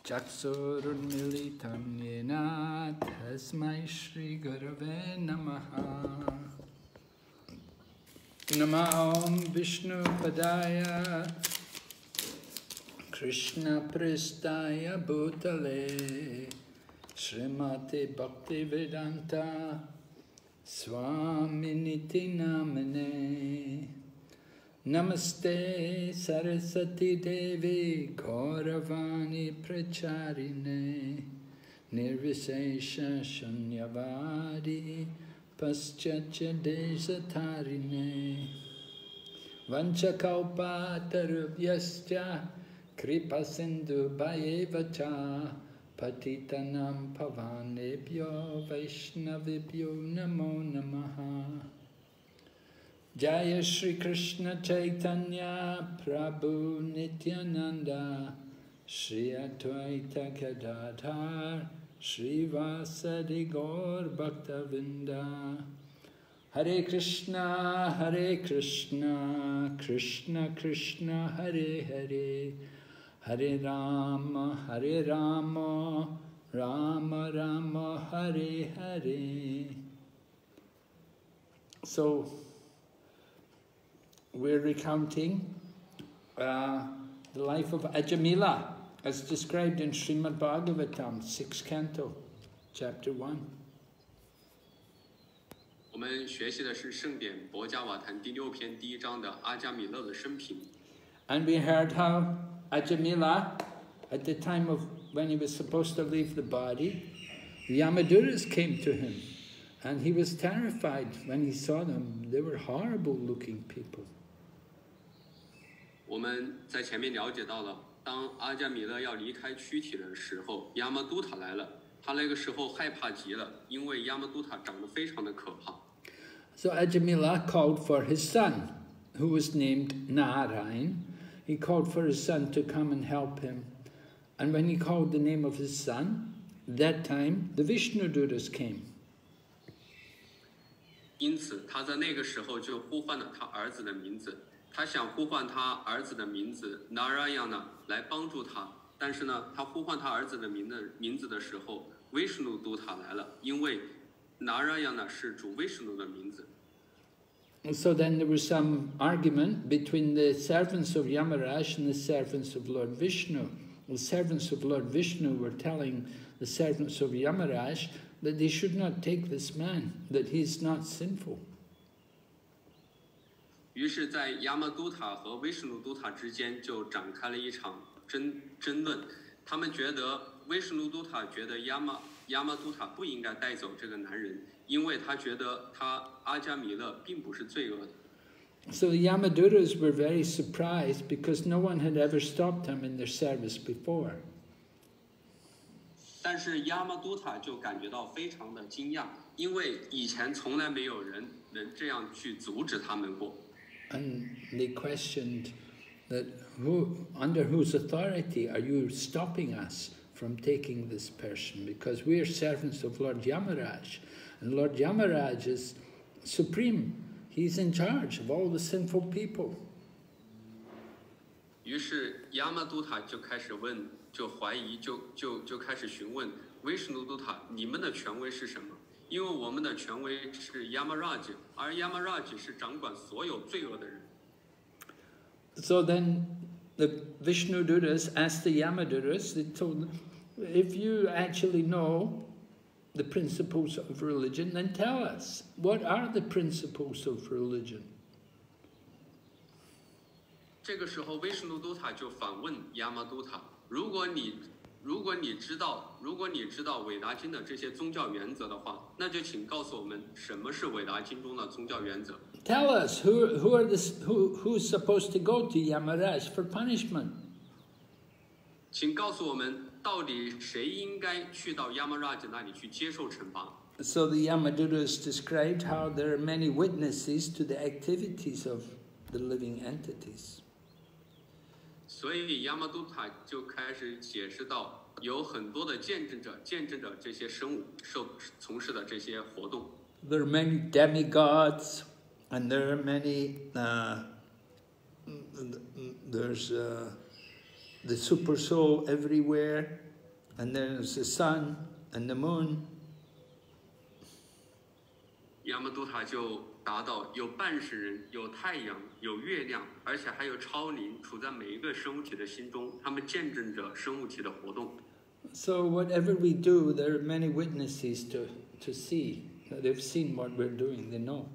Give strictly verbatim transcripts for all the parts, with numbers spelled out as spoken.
Chaksurunmilitam yena tasmai Shri Gurave Namaha. Nama Om Vishnu Padaya Krishna Pristaya Bhutale Srimati Bhakti Vedanta Swaminiti Namane Namaste Saraswati Devi Gauravani Pracharine Nirvisesha Shunyavadi Paschatya Desatarine Vanchakalpa Tarubhyascha Kripa Sindhu Bhayevacha Patitanam Pavanebhyo Vaishnavibhyo Namo Namaha Jaya Shri Krishna Chaitanya Prabhu Nityananda Shri Advaita Gadadhar Shri Vasadi Gaur Bhaktavinda Hare Krishna Hare Krishna Krishna Krishna Hare Hare Hare Rama Hare Rama Rama Rama Hare Hare. So we're recounting uh, the life of Ajamila as described in Srimad Bhagavatam, sixth canto, chapter one. 我们学习的是圣典博伽瓦坛第六篇第一章的阿迦米勒的生平。 And we heard how Ajamila, at the time of when he was supposed to leave the body, the Yamaduras came to him, and he was terrified when he saw them. They were horrible-looking people. 我们在前面了解到了，当阿迦米勒要离开躯体的时候，亚玛都塔来了。他那个时候害怕极了，因为亚玛都塔长得非常的可怕。 So Ajamila called for his son, who was named Narayan. He called for his son to come and help him. And when he called the name of his son, that time the Vishnudutas came. 因此，他在那个时候就呼唤了他儿子的名字。他想呼唤他儿子的名字 Narayana 来帮助他，但是呢，他呼唤他儿子的名的名字的时候 ，Vishnu 都塔来了，因为 Narayana 是主 Vishnu 的名字。 So then there was some argument between the servants of Yamaraj and the servants of Lord Vishnu. The servants of Lord Vishnu were telling the servants of Yamaraj that they should not take this man, that he is not sinful. 于是，在亚玛都塔和威什努都塔之间就展开了一场争争论。他们觉得威什努都塔觉得亚玛亚玛都塔不应该带走这个男人，因为他觉得他阿迦米勒并不是罪恶的。 So the Yamaduras were very surprised because no one had ever stopped him in their service before. 但是亚玛都塔就感觉到非常的惊讶，因为以前从来没有人能这样去阻止他们过。 And they questioned that who, under whose authority are you stopping us from taking this person? Because we are servants of Lord Yamaraj, and Lord Yamaraj is supreme. He's in charge of all the sinful people. 于是亚玛都塔就开始问，就怀疑，就就就开始询问威什努都塔，你们的权威是什么？ 因为我们的权威是 Yamaraj， 而 Yamaraj 是掌管所有罪恶的人。 So then the Vishnudutas asked the Yamaduras, they told them, if you actually know the principles of religion, then tell us, what are the principles of religion? 这个时候，威什努都塔就反问亚玛都塔：如果你 如果你知道，如果你知道韦达经的这些宗教原则的话，那就请告诉我们什么是韦达经中的宗教原则。 Tell us who who are this who who's supposed to go to Yamaraj for punishment? 请告诉我们，到底谁应该去到 Yamaraj 那里去接受惩罚？ So the Yamaduras described how there are many witnesses to the activities of the living entities. 所以亚玛都塔就开始解释到，有很多的见证者，见证着这些生物受从事的这些活动。 There are many demigods, and there are many. Uh, there's uh, the super soul everywhere, and there's the sun and the moon. 亚摩都塔就达到有半神人、有太阳、有月亮，而且还有超灵处在每一个生物体的心中，他们见证着生物体的活动。 So whatever we do, there are many witnesses to to see. They've seen what we're doing. They know.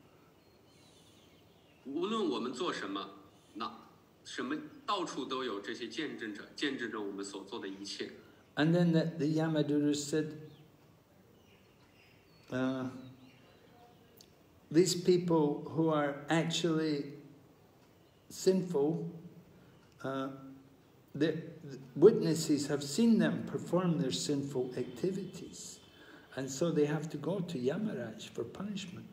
无论我们做什么，那什么到处都有这些见证者，见证着我们所做的一切。 And then the, the Yamaduru said, uh, these people who are actually sinful, uh, the witnesses have seen them perform their sinful activities, and so they have to go to Yamaraj for punishment.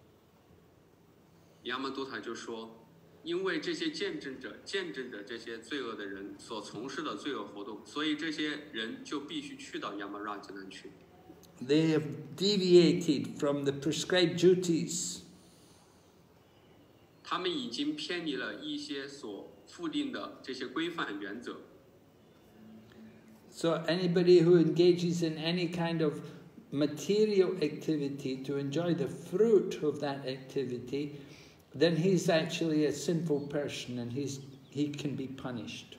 亚摩都塔就说，因为这些见证者见证着这些罪恶的人所从事的罪恶活动，所以这些人就必须去到亚摩拉吉那去。 They have deviated from the prescribed duties. 他们已经偏离了一些所附定的这些规范原则。 So anybody who engages in any kind of material activity to enjoy the fruit of that activity, then he's actually a sinful person and he's, he can be punished.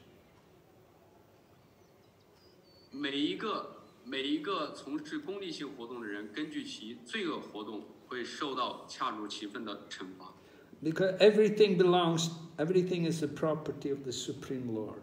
每一个每一个从事功利性活动的人，根据其罪恶活动，会受到恰如其分的惩罚。 Because everything belongs, everything is the property of the Supreme Lord.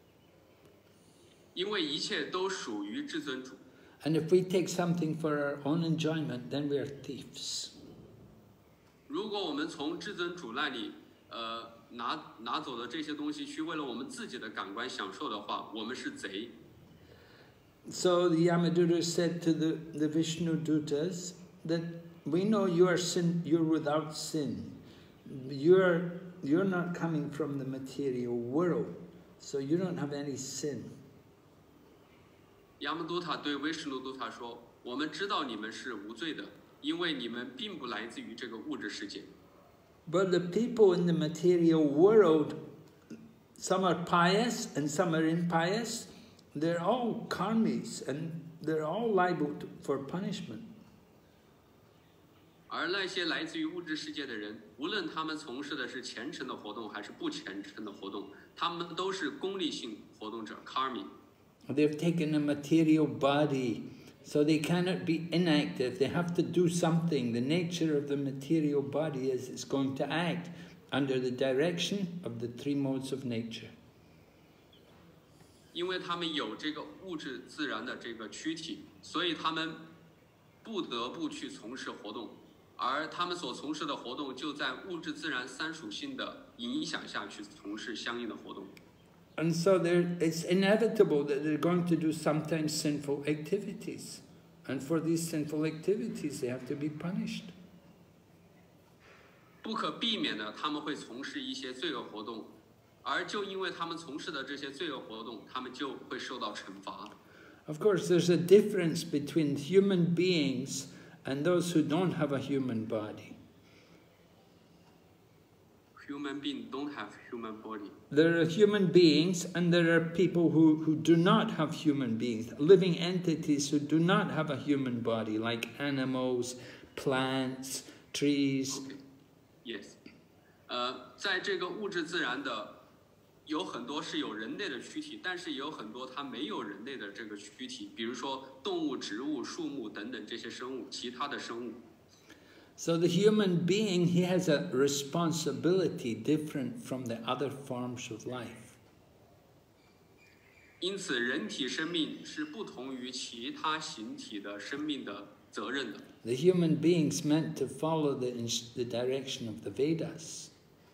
因为一切都属于至尊主。 And if we take something for our own enjoyment, then we are thieves. 如果我们从至尊主那里，呃，拿拿走的这些东西，去为了我们自己的感官享受的话，我们是贼。 So the Yamaduru said to the, the Vishnu Dutas that we know you are sin, you're without sin. You're, you're not coming from the material world, so you don't have any sin. 亚摩都塔对威什努都塔说：“我们知道你们是无罪的，因为你们并不来自于这个物质世界。” But the people in the material world, some are pious and some are impious. They're all karmis and they're all liable to, for punishment. 而那些来自于物质世界的人，无论他们从事的是虔诚的活动还是不虔诚的活动，他们都是功利性活动者 （karmi）。 They've taken a material body, so they cannot be inactive. They have to do something. The nature of the material body is it's going to act under the direction of the three modes of nature. 因为他们有这个物质自然的这个躯体，所以他们不得不去从事活动，而他们所从事的活动就在物质自然三属性的影响下去从事相应的活动。 And so it's inevitable that they're going to do sometimes sinful activities. And for these sinful activities, they have to be punished. 不可避免的，他们会从事一些罪恶活动，而就因为他们从事的这些罪恶活动，他们就会受到惩罚。 Of course, there's a difference between human beings and those who don't have a human body. Human beings don't have human body. There are human beings and there are people who, who do not have human beings, living entities who do not have a human body, like animals, plants, trees. Okay. Yes. 呃，在这个物质自然的，有很多是有人类的躯体，但是也有很多它没有人类的这个躯体，比如说动物、植物、树木等等这些生物，其他的生物。 So the human being, he has a responsibility different from the other forms of life. 因此，人体生命是不同于其他形体的生命的责任的。 The human being's meant to follow the, the direction of the Vedas.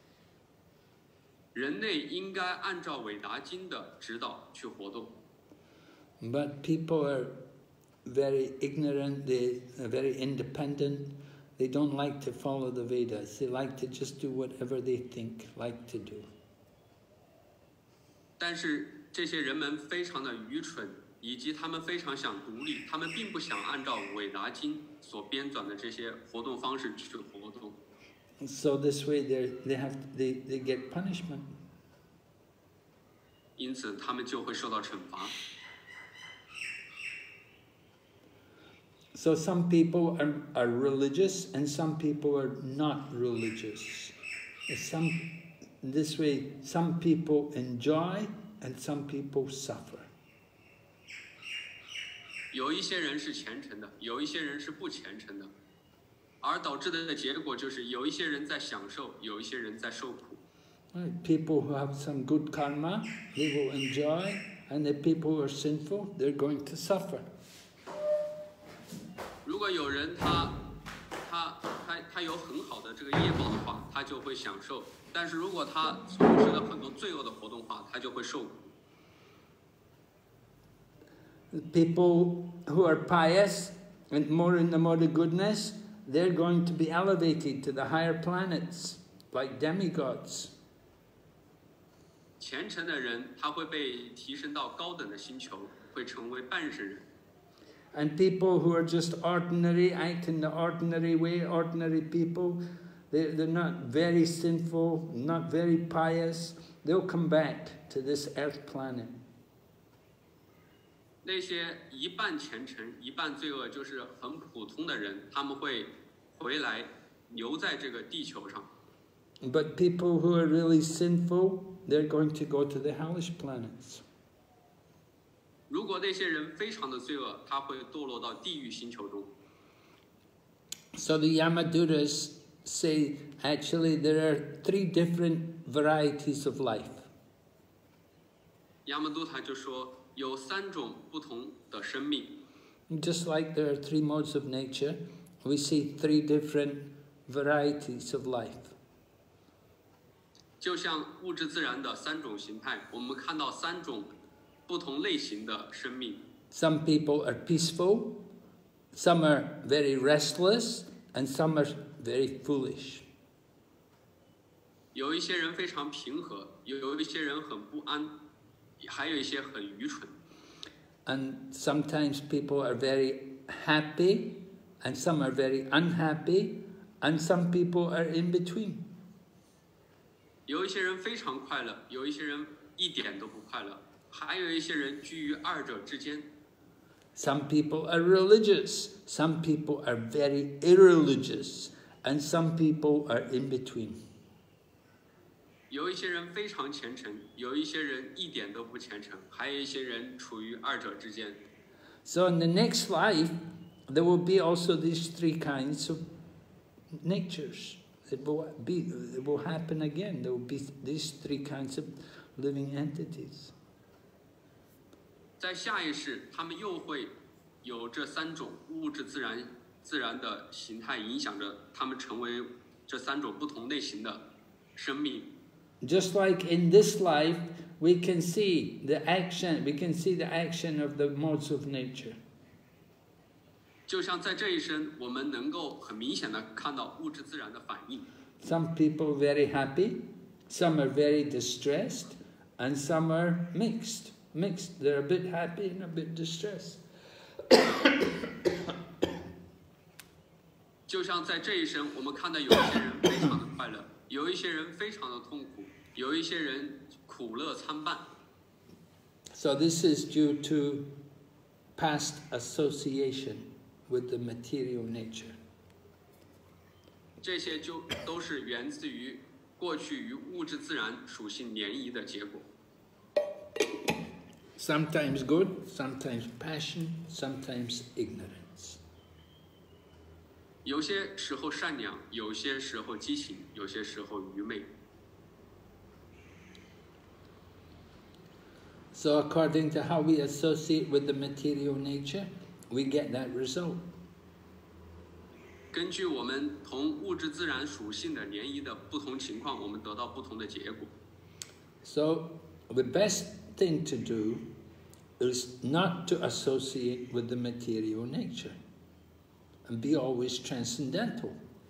人类应该按照韦达经的指导去活动。 But people are very ignorant, they are very independent. They don't like to follow the Vedas. They like to just do whatever they think like to do. 但是这些人们非常的愚蠢，以及他们非常想独立，他们并不想按照韦达经所编纂的这些活动方式去活动。 So this way they they have they they get punishment. 因此他们就会受到惩罚。 So some people are, are religious and some people are not religious. Some, this way, some people enjoy and some people suffer. 有一些人是虔诚的，有一些人是不虔诚的，而导致的结果就是有一些人在享受，有一些人在受苦。 Right. People who have some good karma, they will enjoy, and the people who are sinful, they're going to suffer. 如果有人他他他他有很好的这个业报的话，他就会享受；但是如果他从事了很多罪恶的活动的话，他就会受苦。 People who are pious and more in the mode of goodness, they're going to be elevated to the higher planets, like demigods. 虔诚的人，他会被提升到高等的星球，会成为半神人。 And people who are just ordinary, act in the ordinary way, ordinary people, they, they're not very sinful, not very pious, they'll come back to this earth planet. 那些一半虔诚、一半罪恶，就是很普通的人，他们会回来留在这个地球上。 But people who are really sinful, they're going to go to the hellish planets. 如果那些人非常的罪恶，他会堕落到地狱星球中。 So the Yamaduras say, actually, there are three different varieties of life. 亚门都塔就说有三种不同的生命。 Just like there are three modes of nature, we see three different varieties of life. 就像物质自然的三种形态，我们看到三种不同类型的生命。 Some people are peaceful, some are very restless, and some are very foolish. 有一些人非常平和，有有一些人很不安，还有一些很愚蠢。 And sometimes people are very happy, and some are very unhappy, and some people are in between. 有一些人非常快乐，有一些人一点都不快乐，还有一些人居于二者之间。 Some people are religious, some people are very irreligious, and some people are in between. 有一些人非常虔诚，有一些人一点都不虔诚，还有一些人处于二者之间。 So in the next life, there will be also these three kinds of natures. It will be, it will happen again. There will be these three kinds of living entities. 在下一世，他们又会有这三种物质自然自然的形态影响着他们成为这三种不同类型的生命。 Just like in this life, we can see the action, we can see the action of the modes of nature. 就像在这一生，我们能够很明显的看到物质自然的反应。 Some people very happy, some are very distressed, and some are mixed. Mixed. They're a bit happy and a bit distressed. 就像在这一生，我们看到有一些人非常的快乐，有一些人非常的痛苦，有一些人苦乐参半。 So this is due to past association with the material nature. 这些就都是源自于过去与物质自然属性联谊的结果。 Sometimes good, sometimes passion, sometimes ignorance. 有些时候善良，有些时候激情，有些时候愚昧。 So according to how we associate with the material nature, we get that result. 根据我们同物质自然属性的联谊的不同情况，我们得到不同的结果。 So the best thing to do is not to associate with the material nature and be always transcendental.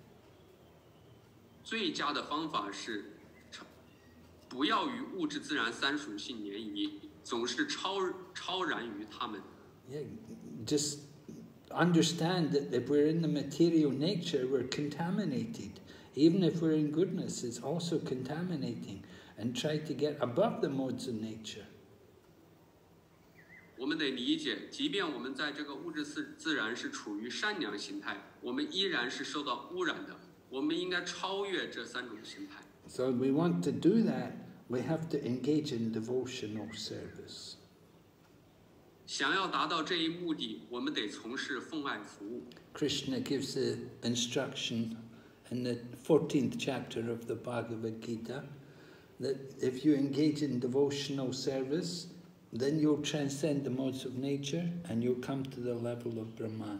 最佳的方法是，不要与物质自然三属性联谊，总是超超然于他们。 Yeah, just understand that if we're in the material nature, we're contaminated. Even if we're in goodness, it's also contaminating. And try to get above the modes of nature. 我们得理解，即便我们在这个物质自自然是处于善良形态，我们依然是受到污染的。我们应该超越这三种形态。 So we want to do that, we have to engage in devotional service. 想要达到这一目的，我们得从事奉爱服务。 Krishna gives the instruction in the fourteenth chapter of the Bhagavad Gita that if you engage in devotional service, then you'll transcend the modes of nature and you'll come to the level of Brahman.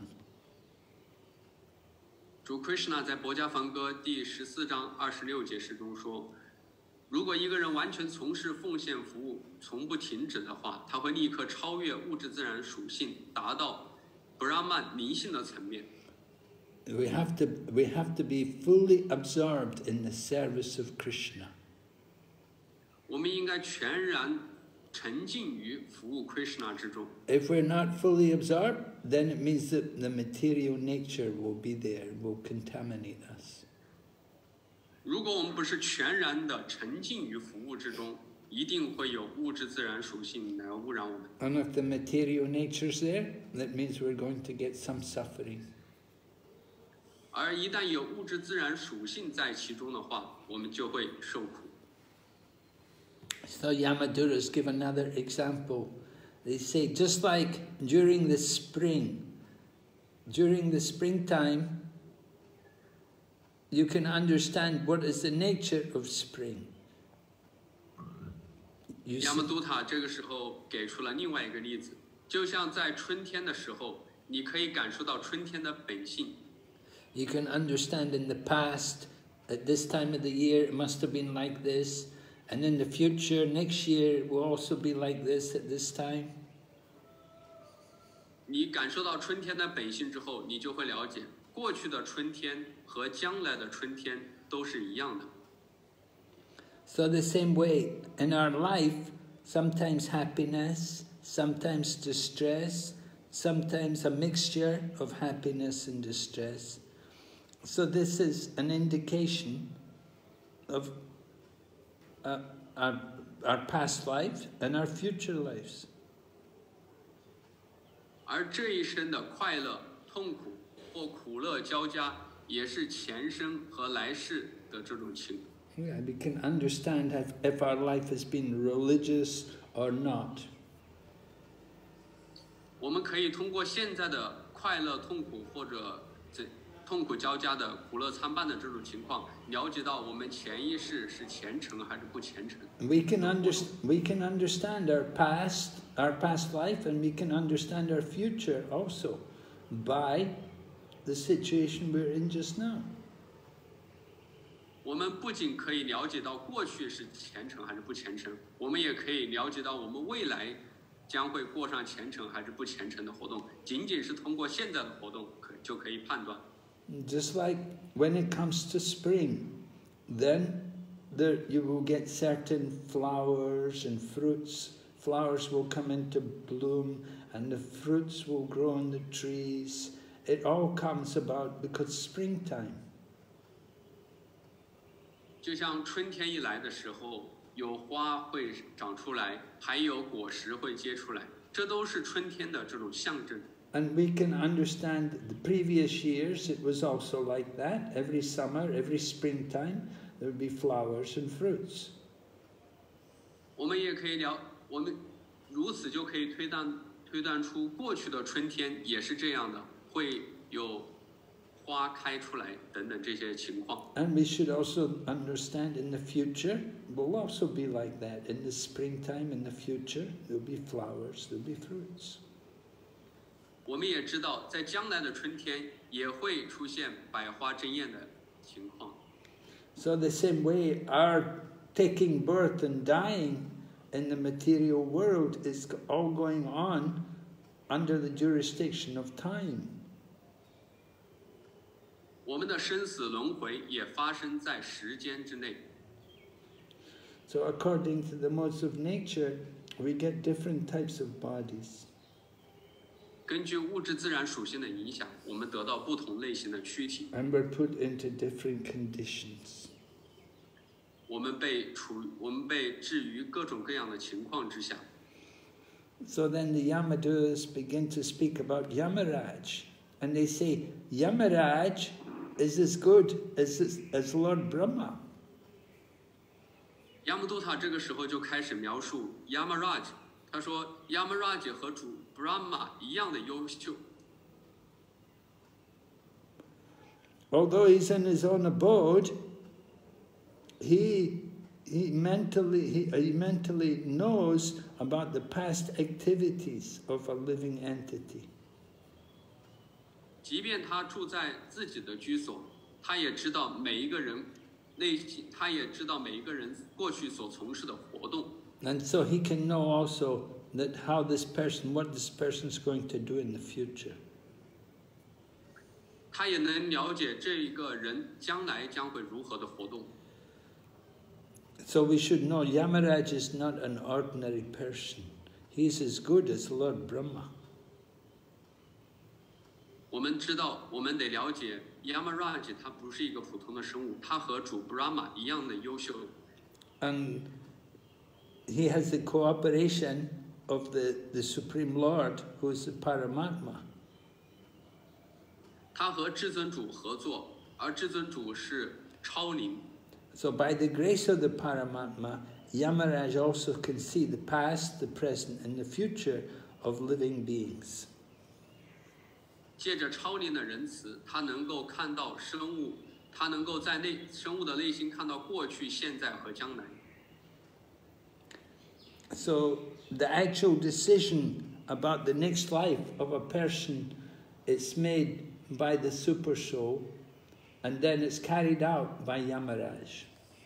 主 Krishna 在《薄伽梵歌》第十四章二十六节诗中说，如果一个人完全从事奉献服务，从不停止的话，他会立刻超越物质自然属性，达到 Brahman 灵性的层面。 We have to, we have to be fully absorbed in the service of Krishna. 我们应该全然沉浸于服务 Krishna 之中。 If we're not fully absorbed, then it means that the material nature will be there, will contaminate us. 如果我们不是全然的沉浸于服务之中，一定会有物质自然属性来污染我们。 And if the material nature's there, that means we're going to get some suffering. 而一旦有物质自然属性在其中的话，我们就会受苦。 So Yamaduras give another example. They say, just like during the spring, during the springtime, you can understand what is the nature of spring. 亚默都塔这个时候给出了另外一个例子，就像在春天的时候，你可以感受到春天的本性。 You can understand in the past, at this time of the year, it must have been like this, and in the future, next year, it will also be like this at this time. 你感受到春天的本性之后，你就会了解，过去的春天和将来的春天都是一样的。 So the same way, in our life, sometimes happiness, sometimes distress, sometimes a mixture of happiness and distress. So this is an indication of uh, our, our past life and our future lives. 而这一生的快乐、痛苦或苦乐交加，也是前生和来世的这种情况。 Yeah, we can understand if, if our life has been religious or not. 我们可以通过现在的快乐、痛苦或者这痛苦交加的苦乐参半的这种情况，了解到我们潜意识是虔诚还是不虔诚。 We can understand. We can understand our past, our past life, and we can understand our future also by the situation we're in just now. 我们不仅可以了解到过去是虔诚还是不虔诚，我们也可以了解到我们未来将会过上虔诚还是不虔诚的活动。仅仅是通过现在的活动可就可以判断。 Just like when it comes to spring, then there you will get certain flowers and fruits. Flowers will come into bloom, and the fruits will grow on the trees. It all comes about because springtime. 就像春天一来的时候，有花会长出来，还有果实会结出来，这都是春天的这种象征。 And we can understand the previous years, it was also like that. Every summer, every springtime, there would be flowers and fruits. 我们也可以了，我们如此就可以推断推断出过去的春天也是这样的，会有花开出来等等这些情况。 And we should also understand in the future, will also be like that. In the springtime, in the future, there will be flowers, there will be fruits. 我们也知道，在将来的春天也会出现百花争艳的情况。 So the same way, our taking birth and dying in the material world is all going on under the jurisdiction of time. 我们的生死轮回也发生在时间之内。 So according to the modes of nature, we get different types of bodies. 根据物质自然属性的影响，我们得到不同类型的躯体。 And we're put into different conditions. 我们被处，我们被置于各种各样的情况之下。 So then the Yamadus begin to speak about Yamaraj. And they say, Yamaraj is as good as, as Lord Brahma. 亚穆多塔这个时候就开始描述 Yamaraj， 他说 Yamaraj 和主 Brahma 一样的优秀。 Although he's in his own abode, he, he, mentally, he, he mentally knows about the past activities of a living entity. 即便他住在自己的居所，他也知道每一个人内心，他也知道每一个人过去所从事的活动。 And so he can know also that how this person, what this person is going to do in the future. 他也能了解这一个人将来将会如何的活动。 So we should know Yamaraj is not an ordinary person. He's as good as Lord Brahma. 我们知道，我们得了解 Yamaraj 他不是一个普通的生物，他和主 Brahma 一样的优秀。 And he has the cooperation of the, the Supreme Lord, who is the Paramatma. 他和至尊主合作，而至尊主是超灵。 So by the grace of the Paramatma, Yamaraj also can see the past, the present, and the future of living beings. 借着超灵的仁慈，他能够看到生物，他能够在内生物的内心看到过去、现在和将来。 So the actual decision about the next life of a person is made by the Super Soul, and then it's carried out by Yamaraj.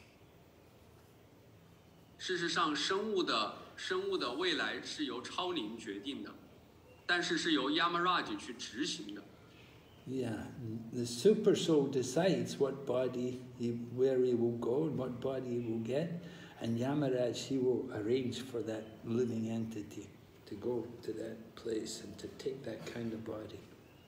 事实上，生物的生物的未来是由超灵决定的，但是是由 Yamaraj 去执行的。 Yeah, the Super Soul decides what body, he, where he will go and what body he will get, and Yamaraj, he will arrange for that living entity to go to that place and to take that kind of body.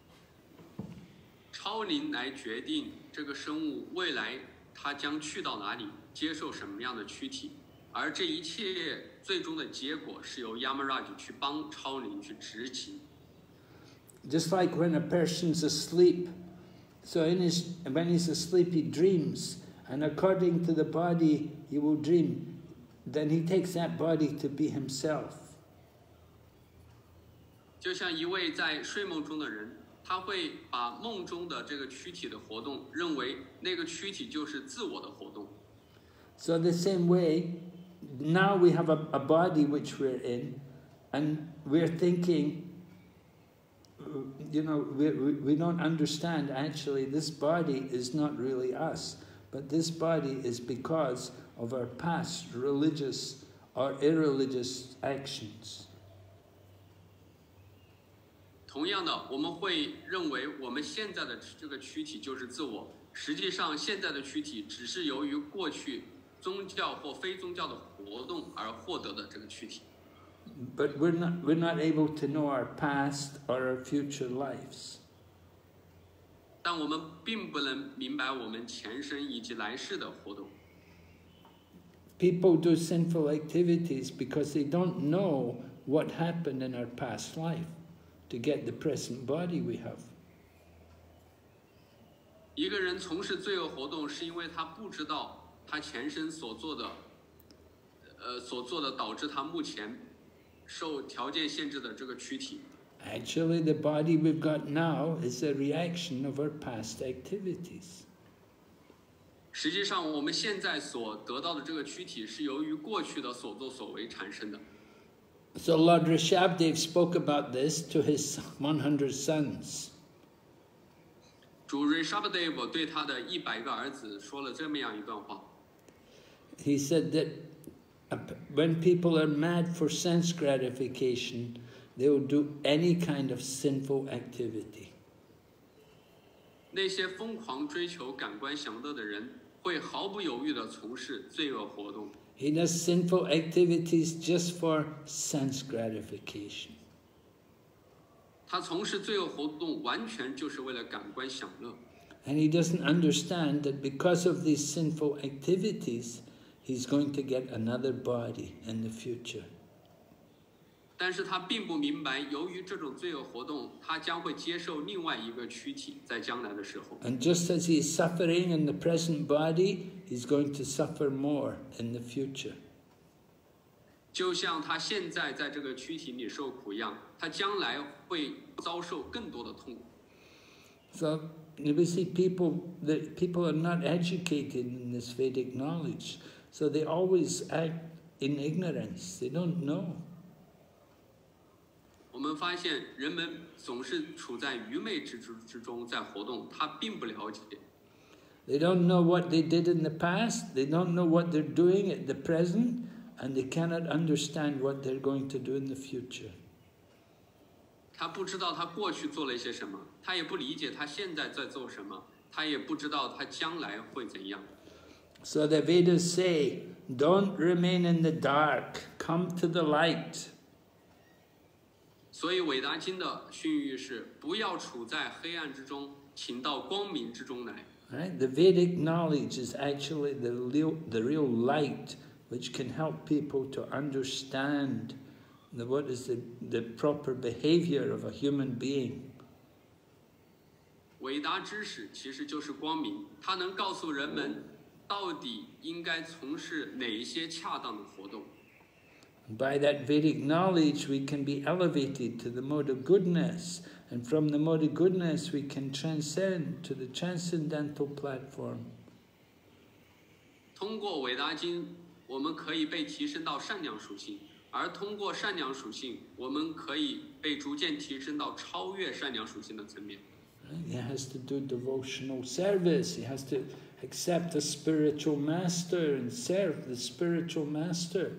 超灵来决定这个生物未来它将去到哪里，接受什么样的躯体，而这一切最终的结果是由 Yamaraj 去帮超灵去执行。 Just like when a person's asleep, so in his, when he's asleep he dreams, and according to the body he will dream, then he takes that body to be himself. 就像一位在睡梦中的人，他会把梦中的这个躯体的活动认为那个躯体就是自我的活动。 So the same way, now we have a, a body which we're in, and we're thinking, you know, we, we, we don't understand actually this body is not really us, but this body is because of our past religious or irreligious actions. 同样的，我们会认为我们现在的这个躯体就是自我，实际上现在的躯体只是由于过去宗教或非宗教的活动而获得的这个躯体。 But we're not, we're not able to know our past or our future lives. 但我们并不能明白我们前生以及来世的活动。 People do sinful activities because they don't know what happened in our past life to get the present body we have. 一个人从事罪恶活动，是因为他不知道他前生所做的，呃，所做的导致他目前受条件限制的这个躯体。 Actually, the body we've got now is a reaction of our past activities. 实际上，我们现在所得到的这个躯体是由于过去的所作所为产生的。 So Lord Rishabdev spoke about this to his one hundred sons. 主 Rishabdev 对他的一百个儿子说了这么样一段话。 He said that when people are mad for sense gratification, they will do any kind of sinful activity. 那些疯狂追求感官享乐的人，会毫不犹豫地从事罪恶活动。 He does sinful activities just for sense gratification. 他从事罪恶活动，完全就是为了感官享乐。 And he doesn't understand that because of these sinful activities, he's going to get another body in the future. 但是他并不明白，由于这种罪恶活动，他将会接受另外一个躯体，在将来的时候。 And just as he is suffering in the present body, he's going to suffer more in the future. 就像他现在在这个躯体里受苦一样，他将来会遭受更多的痛苦。 So we see people that people are not educated in this Vedic knowledge, so they always act in ignorance. They don't know. 我们发现人们总是处在愚昧之之之中在活动，他并不了解。 They don't know what they did in the past. They don't know what they're doing at the present, and they cannot understand what they're going to do in the future. 他不知道他过去做了一些什么，他也不理解他现在在做什么，他也不知道他将来会怎样。 So the Vedas say, "Don't remain in the dark. Come to the light." 所以伟达经的训喻是：不要处在黑暗之中，请到光明之中来。 Right? The Vedic knowledge is actually the real, the real light which can help people to understand the, what is the, the proper behavior of a human being. 伟达知识其实就是光明，它能告诉人们到底应该从事哪一些恰当的活动。 By that Vedic knowledge, we can be elevated to the mode of goodness, and from the mode of goodness, we can transcend to the transcendental platform. 通过伟达经，我们可以被提升到善良属性，而通过善良属性，我们可以被逐渐提升到超越善良属性的层面。 He has to do devotional service. He has to accept a spiritual master and serve the spiritual master.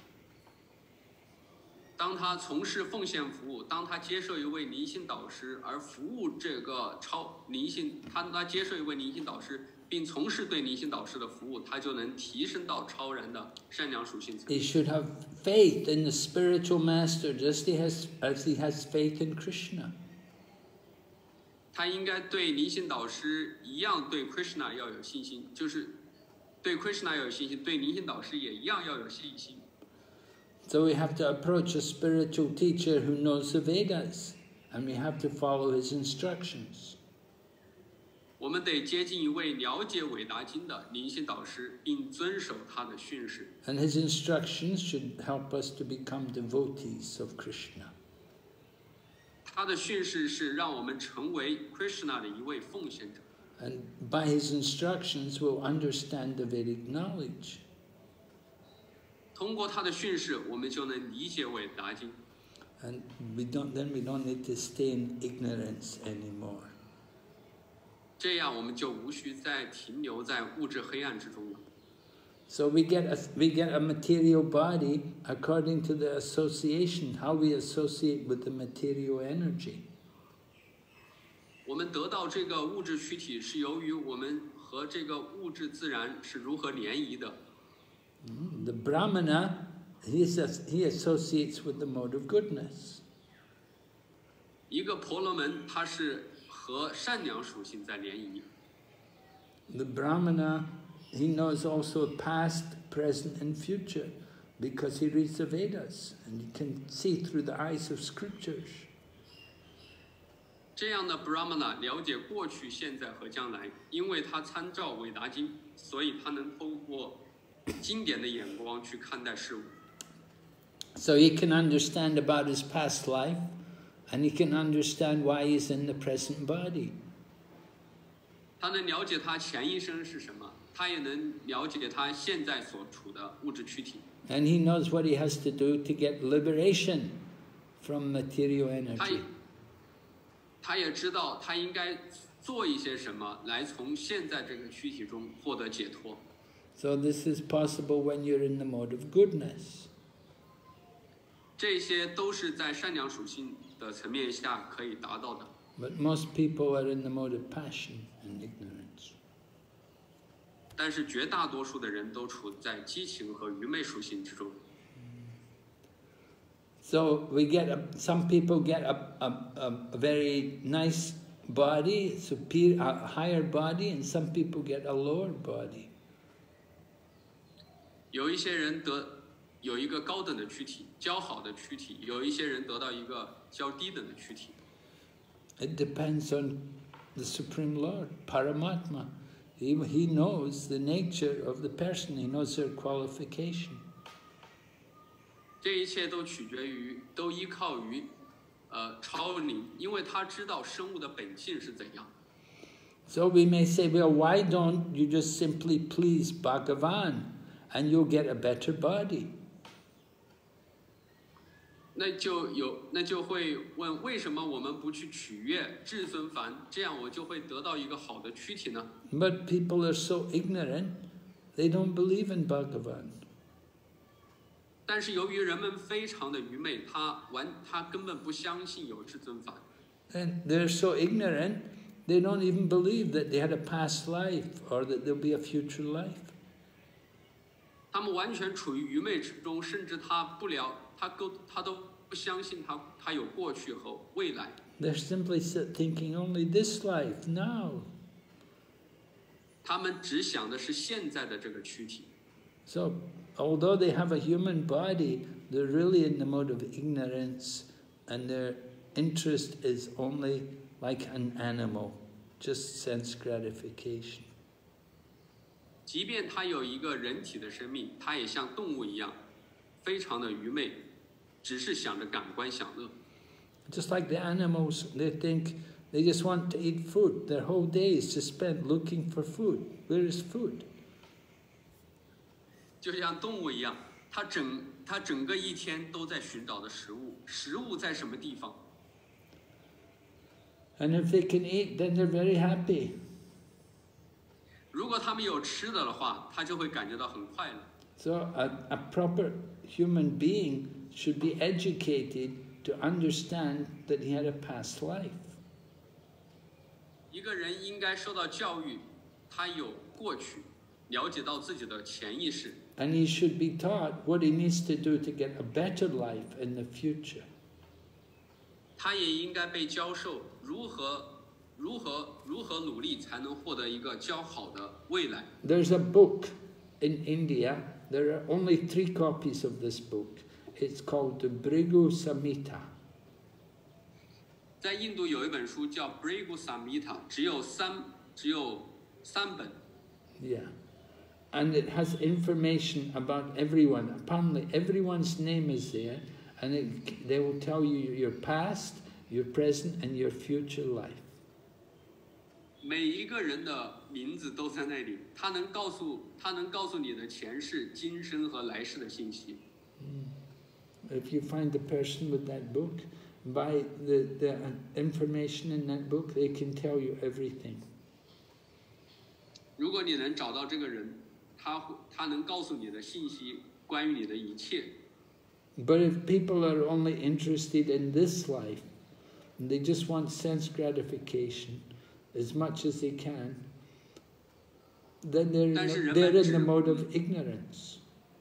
当他从事奉献服务，当他接受一位灵性导师，而服务这个超灵性，他他接受一位灵性导师，并从事对灵性导师的服务，他就能提升到超然的善良属性层面。 He should have faith in the spiritual master, just as as he has faith in Krishna. 他应该对灵性导师一样，对 Krishna 要有信心，就是对 Krishna 要有信心，对灵性导师也一样要有信心。 So we have to approach a spiritual teacher who knows the Vedas, and we have to follow his instructions. 我们得接近一位了解伟达经的灵性导师，并遵守他的训示。 And his instructions should help us to become devotees of Krishna. 他的训示是让我们成为 Krishna 的一位奉献者。 And by his instructions, we'll understand the Vedic knowledge. 通过他的训示，我们就能理解伟达经。 And we don't, then we don't need to stay in ignorance anymore. 这样我们就无需再停留在物质黑暗之中了。 So we get a, we get a material body according to the association, how we associate with the material energy. 我们得到这个物质躯体，是由于我们和这个物质自然是如何联谊的。 The Brahmana, he, he associates with the mode of goodness. 一个婆罗门，他是和善良属性在联谊。 The Brahmana, he knows also past, present, and future, because he reads the Vedas and he can see through the eyes of scriptures. 这样的 Brahmana 了解过去、现在和将来，因为他参照伟达经，所以他能透过经典的眼光去看待事物。 So he can understand about his past life, and he can understand why he's in the present body. 他能了解他前一生是什么，他也能了解他现在所处的物质躯体。 And he knows what he has to do to get liberation from material 他 energy. 也他也知道他应该做一些什么，来从现在这个躯体中获得解脱。 So this is possible when you're in the mode of goodness. 这些都是在善良属性的层面下可以达到的。 But most people are in the mode of passion and ignorance. 但是绝大多数的人都处在激情和愚昧属性之中。 So we get a, some people get a, a, a very nice body, superior, a higher body, and some people get a lower body. 有一些人得有一个高等的躯体，较好的躯体；有一些人得到一个较低等的躯体。 It depends on the Supreme Lord, Paramatma. He, he knows the nature of the person, he knows their qualification. 这一切都取决于，都依靠于，呃，超灵，因为他知道生物的本性是怎样。 So we may say, well, why don't you just simply please Bhagavan and you'll get a better body? 那就有，那就会问，为什么我们不去取悦至尊梵，这样我就会得到一个好的躯体呢？ But people are so ignorant, they don't believe in Bhagavan. 但是由于人们非常的愚昧，他完，他根本不相信有至尊梵。 And they're so ignorant, they don't even believe that they had a past life or that there'll be a future life. 他们完全处于愚昧之中，甚至他不了，他都他都不相信他他有过去和未来。 They're simply thinking only this life, now. 他们只想的是现在的这个躯体。 So, although they have a human body, they're really in the mode of ignorance, and their interest is only like an animal, just sense gratification. 即便他有一个人体的生命，他也像动物一样，非常的愚昧，只是想着感官享乐。 Just like the animals, they think they just want to eat food. Their whole day is just spent looking for food. Where is food? 就像动物一样，它整它整个一天都在寻找的食物，食物在什么地方？ And if they can eat, then they're very happy. 如果他们有吃的的话，他就会感觉到很快乐。 So a, a proper human being should be educated to understand that he had a past life. 一个人应该受到教育，他有过去，了解到自己的潜意识。 And he should be taught what he needs to do to get a better life in the future. 他也应该被教授如何、如何、如何努力才能获得一个较好的未来。 There's a book in India. There are only three copies of this book. It's called the Bhrigu Samhita. 在印度有一本书叫《Bhrigu Samhita》，只有三，只有三本。 Yeah. And it has information about everyone. Apparently everyone's name is there, and it, they will tell you your past, your present, and your future life. 每一个人的名字都在那里，他能告诉他能告诉你的前世、今生和来世的信息。 If you find the person with that book, by the, the information in that book, they can tell you everything. 如果你能找到这个人，他他能告诉你的信息，关于你的一切。 But if people are only interested in this life, and they just want sense gratification as much as they can, then they're in the, they're in the mode of ignorance.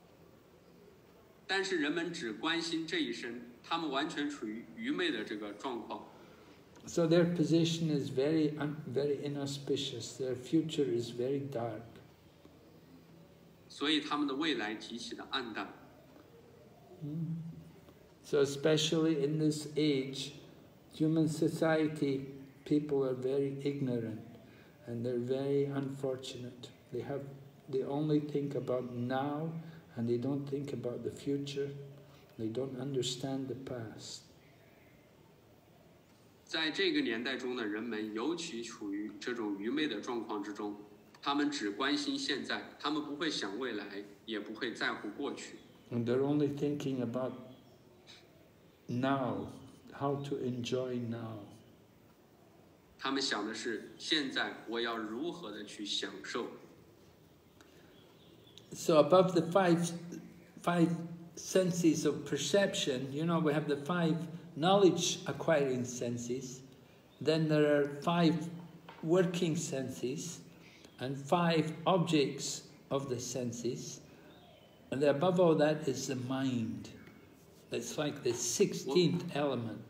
但是人们只关心这一生，他们完全处于愚昧的这个状况。 So their position is very, very inauspicious. Their future is very dark. 所以他们的未来极其的暗淡。 So especially in this age, human society, people are very ignorant and they're very unfortunate. They have, they only think about now and they don't think about the future. They don't understand the past. 在这个年代中的人们，尤其处于这种愚昧的状况之中，他们只关心现在，他们不会想未来，也不会在乎过去。 And they're only thinking about now, how to enjoy now. 他们想的是现在我要如何的去享受。 So above the five, five senses of perception, you know, we have the five knowledge acquiring senses, then there are five working senses and five objects of the senses, and above all that is the mind. It's like the sixteenth element.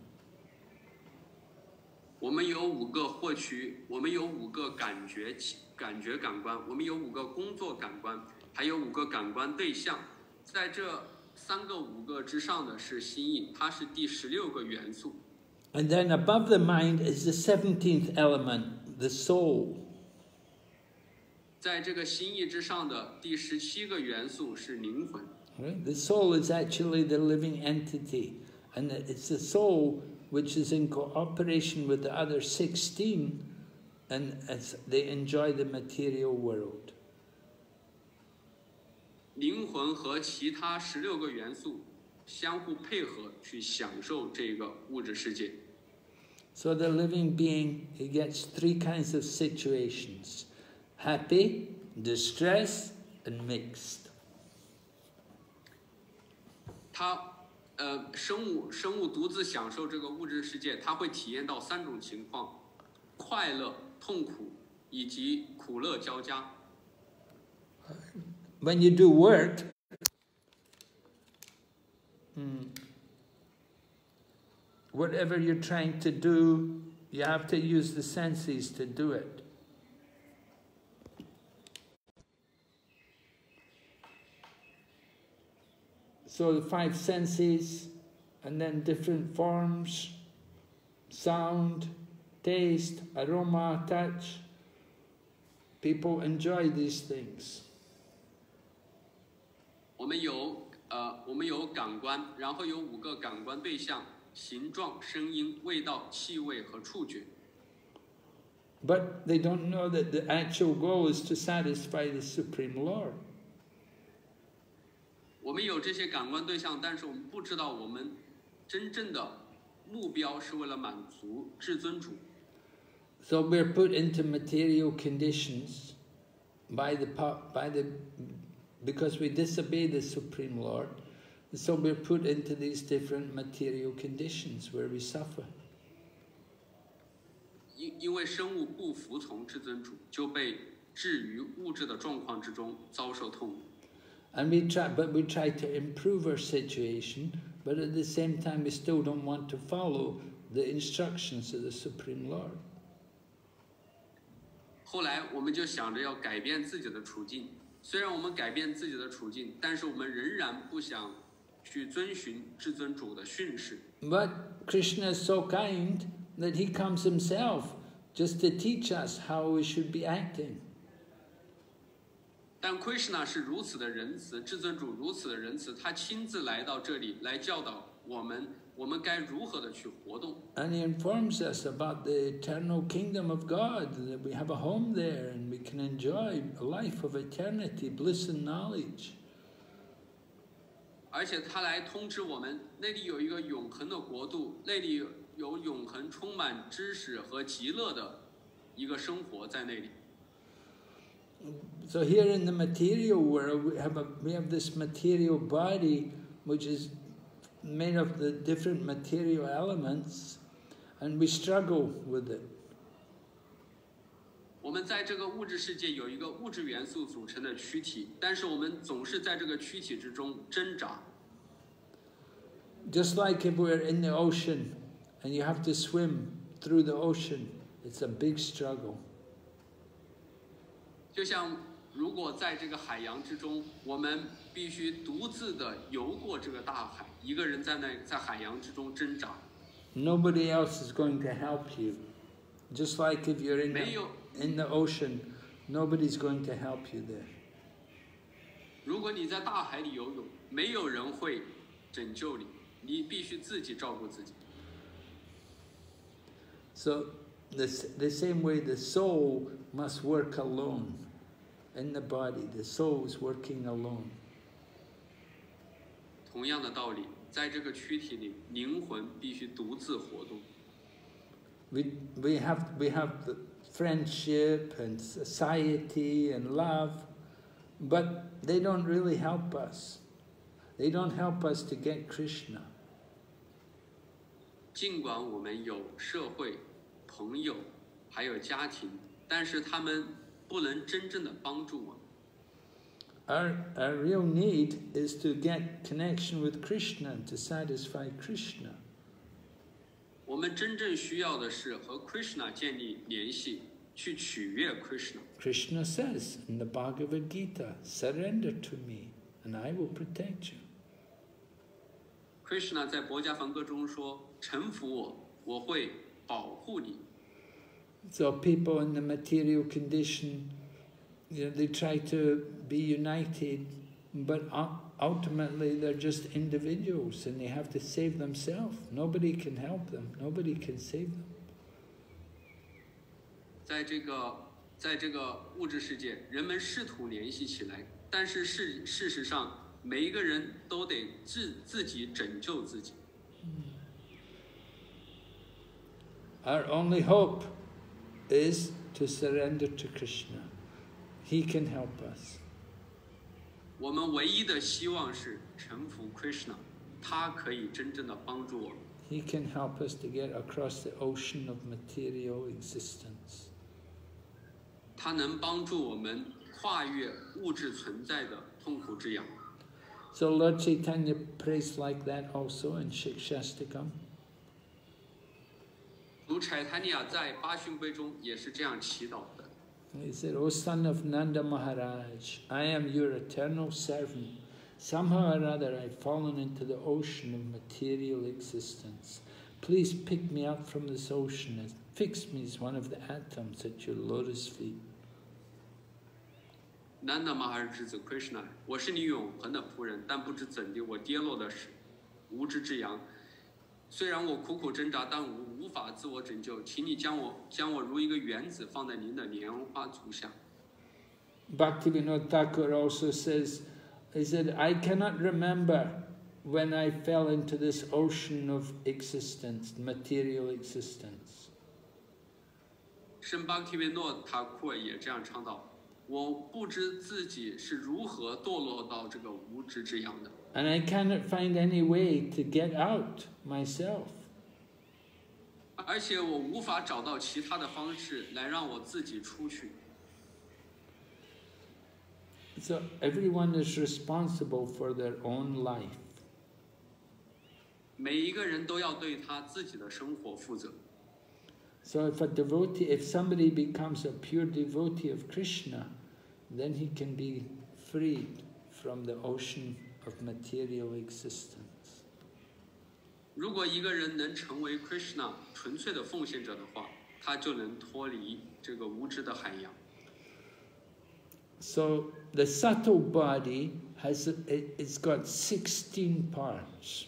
我们有五个获取，我们有五个感觉感觉感官，我们有五个工作感官，还有五个感官对象。在这三个五个之上的是心意，它是第十六个元素。 And then above the mind is the seventeenth element, the soul. 在这个心意之上的第十七个元素是灵魂。 Right? The soul is actually the living entity, and it's the soul which is in cooperation with the other sixteen, and as they enjoy the material world. 灵魂和其他十六个元素相互配合去享受这个物质世界。 So the living being, he gets three kinds of situations: happy, distress, and mixed. 他呃，生物生物独自享受这个物质世界，他会体验到三种情况：快乐、痛苦以及苦乐交加。 When you do work, hmm, whatever you're trying to do, you have to use the senses to do it. So the five senses, and then different forms, sound, taste, aroma, touch. People enjoy these things. 我们有呃，我们有感官，然后有五个感官对象：形状、声音、味道、气味和触觉。 But they don't know that the actual goal is to satisfy the Supreme Lord. 我们有这些感官对象，但是我们不知道我们真正的目标是为了满足至尊主。 So we're put into material conditions by the by the because we disobey the Supreme Lord. So we're put into these different material conditions where we suffer. 因因为生物不服从至尊主，就被置于物质的状况之中，遭受痛苦。 And we try, but we try to improve our situation, but at the same time we still don't want to follow the instructions of the Supreme Lord. 后来我们就想着要改变自己的处境，虽然我们改变自己的处境，但是我们仍然不想去遵循至尊主的训示。 But Krishna is so kind that he comes himself just to teach us how we should be acting. 但 Krishna 是如此的仁慈，至尊主如此的仁慈，他亲自来到这里来教导我们，我们该如何的去活动。 And he informs us about the eternal kingdom of God, that we have a home there and we can enjoy a life of eternity, bliss and knowledge. 而且他来通知我们，那里有一个永恒的国度，那里有永恒充满知识和极乐的一个生活在那里。 So here in the material world, we have a, we have this material body which is made of the different material elements, and we struggle with it. 我们在这个物质世界有一个物质元素组成的躯体，但是我们总是在这个躯体之中挣扎。 Just like if we're in the ocean and you have to swim through the ocean, it's a big struggle. 就像如果在这个海洋之中，我们必须独自的游过这个大海，一个人在那在海洋之中挣扎。 Nobody else is going to help you. Just like if you're in the, in the ocean, nobody's going to help you there. 如果你在大海里游泳，没有人会拯救你，你必须自己照顾自己。 So the the same way the soul must work alone. In the body, the soul is working alone. 同样的道理，在这个躯体里，灵魂必须独自活动。 We we have we have the friendship and society and love, but they don't really help us. They don't help us to get Krishna. 尽管我们有社会、朋友，还有家庭，但是他们不能真正的帮助我们。 Our, our real need is to get connection with Krishna, to satisfy Krishna. 我们真正需要的是和 Krishna 建立联系，去取悦 Krishna. Krishna says in the Bhagavad Gita, surrender to me and I will protect you. Krishna 在薄伽梵歌中说：“臣服我，我会保护你。” So people in the material condition, you know, they try to be united, but ultimately they're just individuals and they have to save themselves. Nobody can help them. Nobody can save them. 在这个在这个物质世界，人们试图联系起来，但是事事实上，每一个人都得自自己拯救自己。 Our only hope is to surrender to Krishna. He can help us. 我们唯一的希望是臣服 Krishna， 他可以真正的帮助我们。 He can help us to get across the ocean of material existence. 他能帮助我们跨越物质存在的痛苦之洋。 So Lord Chaitanya prays like that also in Shikshastakam. 如柴塔尼亚在八训规中也是这样祈祷的。 He said, O son of Nanda Maharaj, I am your eternal servant. Somehow or other I've fallen into the ocean of material existence. Please pick me up from this ocean and fix me as one of the atoms at your lotus feet. Nanda Maharaj 之子 Krishna， 我是你永恒的仆人，但不知怎地我跌落的是无知之洋。虽然我苦苦挣扎，但我无法自我拯救，请你将我将我如一个原子放在您的莲花足下。 Bhaktivinoda Thakur also says, he said, I cannot remember when I fell into this ocean of existence, material existence. 圣巴提维诺塔库尔也这样倡导，我不知自己是如何堕落到这个无知之洋的。 And I cannot find any way to get out myself. 而且我无法找到其他的方式来让我自己出去。 So everyone is responsible for their own life. 每一个人都要对他自己的生活负责。 So if a devotee, if somebody becomes a pure devotee of Krishna, then he can be freed from the ocean of material existence. 如果一个人能成为 Krishna 纯粹的奉献者的话，他就能脱离这个无知的海洋。 So the subtle body has it's got sixteen parts.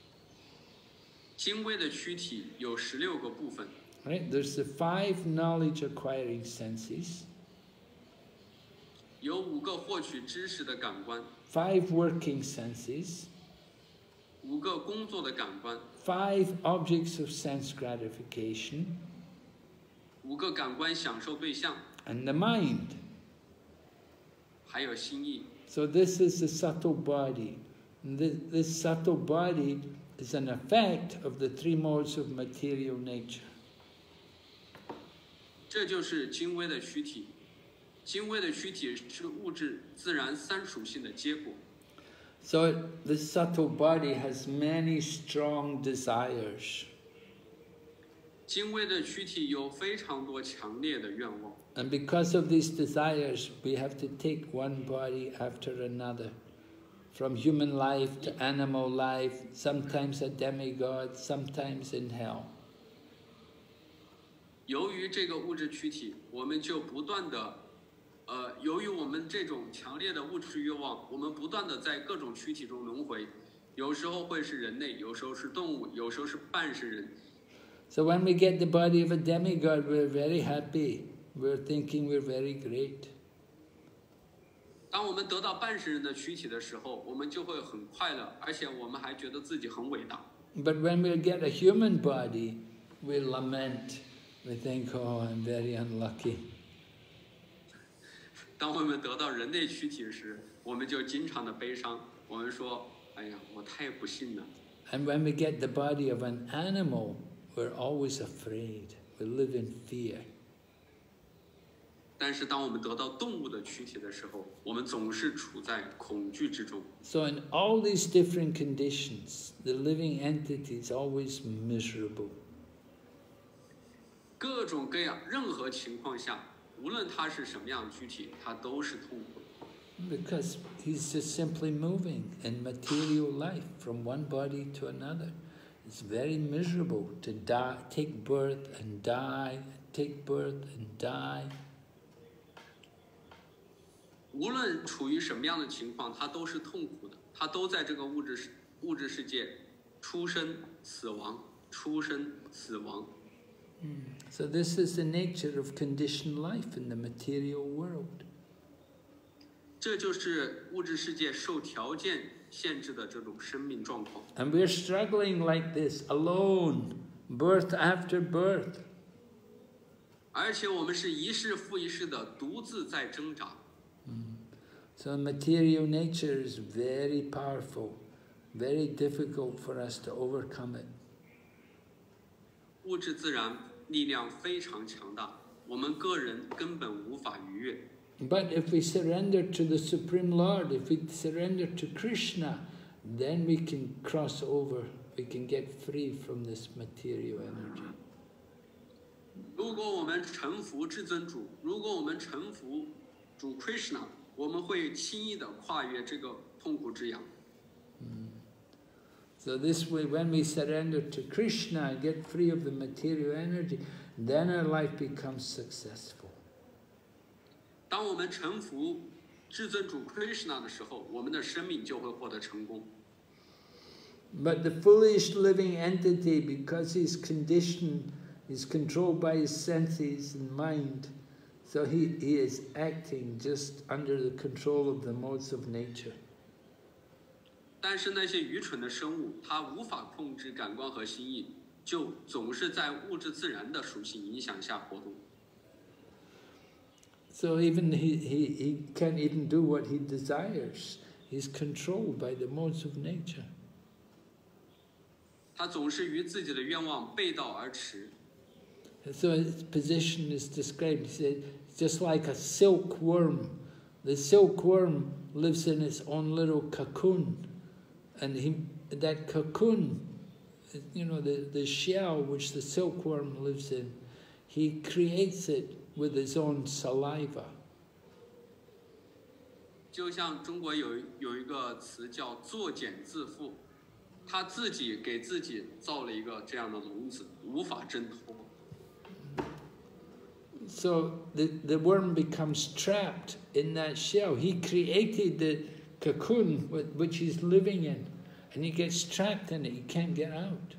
精微的躯体有十六个部分。 Right? There's the five knowledge acquiring senses. 有五个获取知识的感官。 Five working senses. 五个工作的感官。 Five objects of sense gratification. 五个感官享受对象。 And the mind. 还有心意。 So this is the subtle body. And this, this subtle body is an effect of the three modes of material nature. 这就是精微的躯体。精微的躯体是物质自然三属性的结果。 So the subtle body has many strong desires. 精微的躯体有非常多强烈的愿望。 And because of these desires, we have to take one body after another. From human life to animal life, sometimes a demigod, sometimes in hell. 由于这个物质躯体，我们就不断的，呃，由于我们这种强烈的物质欲望，我们不断的在各种躯体中轮回，有时候会是人类，有时候是动物，有时候是半神人。 So when we get the body of a demigod, we're very happy. We're thinking we're very great. 当我们得到半神人的躯体的时候，我们就会很快乐，而且我们还觉得自己很伟大。 But when we get a human body, we lament. We think, oh, I'm very unlucky. 当我们得到人类躯体时，我们就经常的悲伤。我们说，哎呀，我太不幸了。 And when we get the body of an animal, we're always afraid. We live in fear. 但是当我们得到动物的躯体的时候，我们总是处在恐惧之中。 So in all these different conditions, the living entity is always miserable. 各种各样，任何情况下，无论它是什么样的躯体，它都是痛苦的。 Because he's just simply moving in material life from one body to another. It's very miserable to die, take birth and die, take birth and die. 无论处于什么样的情况，他都是痛苦的，他都在这个物质世物质世界出生、死亡、出生、死亡。 Mm. So this is the nature of conditioned life in the material world. 这就是物质世界受条件限制的这种生命状况。 And we're struggling like this, alone, birth after birth. 而且我们是一世复一世的独自在挣扎。 Mm. So material nature is very powerful, very difficult for us to overcome it. 物质自然力量非常强大，我们个人根本无法逾越。 But if we surrender to the Supreme Lord, if we surrender to Krishna, then we can cross over, we can get free from this material energy. 如果我们臣服至尊主，如果我们臣服主 Krishna， 我们会轻易的跨越这个痛苦之洋。 Mm. So this way, when we surrender to Krishna and get free of the material energy, then our life becomes successful. 当我们臣服至尊主 Krishna 的时候，我们的生命就会获得成功。 But the foolish living entity, because he's conditioned, he's controlled by his senses and mind, so he, he is acting just under the control of the modes of nature. 但是那些愚蠢的生物，它无法控制感官和心意，就总是在物质自然的属性影响下活动。 So even he, he, he can't even do what he desires. He's controlled by the modes of nature. 他总是与自己的愿望背道而驰。 So his position is described, he said, just like a silkworm. The silkworm lives in its own little cocoon. And he, that cocoon, you know, the, the shell which the silkworm lives in, he creates it with his own saliva. 就像中国有有一个词叫作茧自缚，他自己给自己造了一个这样的笼子，无法挣脱。 So the, the worm becomes trapped in that shell. He created the cocoon which he's living in, and he gets trapped in it, he can't get out.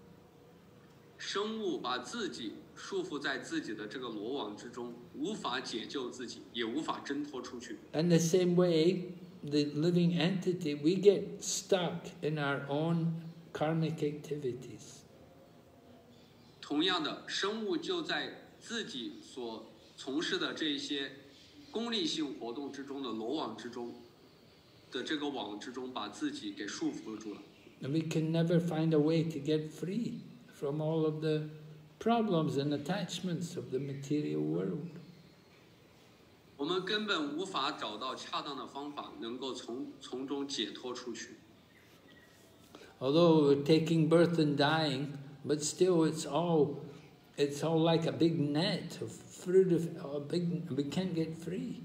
生物把自己束缚在自己的这个罗网之中，无法解救自己，也无法挣脱出去。 And the same way, the living entity, we get stuck in our own karmic activities. 同样的，生物就在自己所从事的这些功利性活动之中的罗网之中的这个网之中，把自己给束缚住了。 And we can never find a way to get free from all of the problems and attachments of the material world. 我们根本无法找到恰当的方法，能够从从中解脱出去。 Although we're taking birth and dying, but still it's all, it's all like a big net of fruit of a big. We can't get free.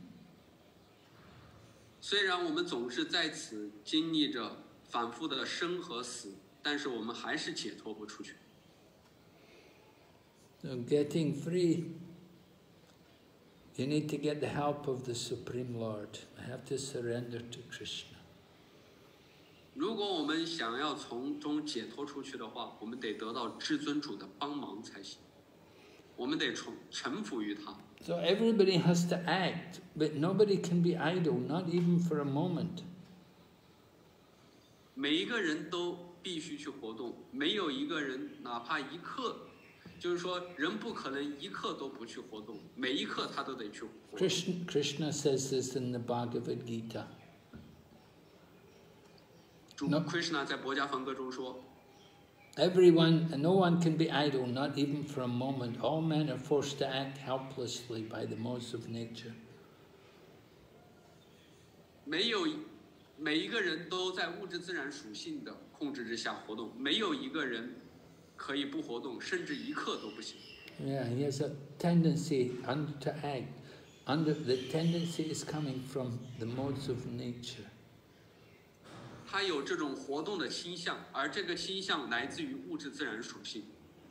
虽然我们总是在此经历着反复的生和死，但是我们还是解脱不出去。 So getting free, you need to get the help of the Supreme Lord. You have to surrender to Krishna. 如果我们想要从中解脱出去的话，我们得得到至尊主的帮忙才行。我们得臣臣服于他。 So everybody has to act, but nobody can be idle, not even for a moment. 每一个人都必须去活动，没有一个人哪怕一刻，就是说人不可能一刻都不去活动，每一刻他都得去活动。 Krishna, Krishna says this in the Bhagavad Gita. 主 Krishna 在博家梵歌中说。 Everyone, and no one can be idle, not even for a moment. All men are forced to act helplessly by the modes of nature. 没有，每一个人都在物质自然属性的控制之下活动，没有一个人可以不活动，甚至一刻都不行。 Yeah, he has a tendency to act, under the tendency is coming from the modes of nature. 它有这种活动的倾向，而这个倾向来自于物质自然属性。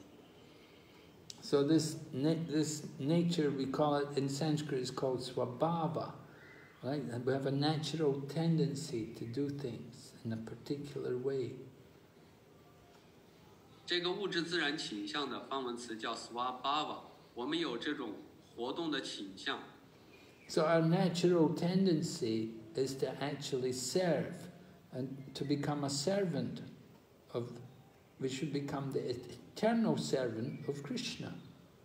So this na this nature, we call it in Sanskrit, is called swabhava, right? And we have a natural tendency to do things in a particular way. 这个物质自然倾向的梵文词叫 swabhava， 我们有这种活动的倾向。 So our natural tendency is to actually serve and to become a servant of, we should become the eternal servant of Krishna.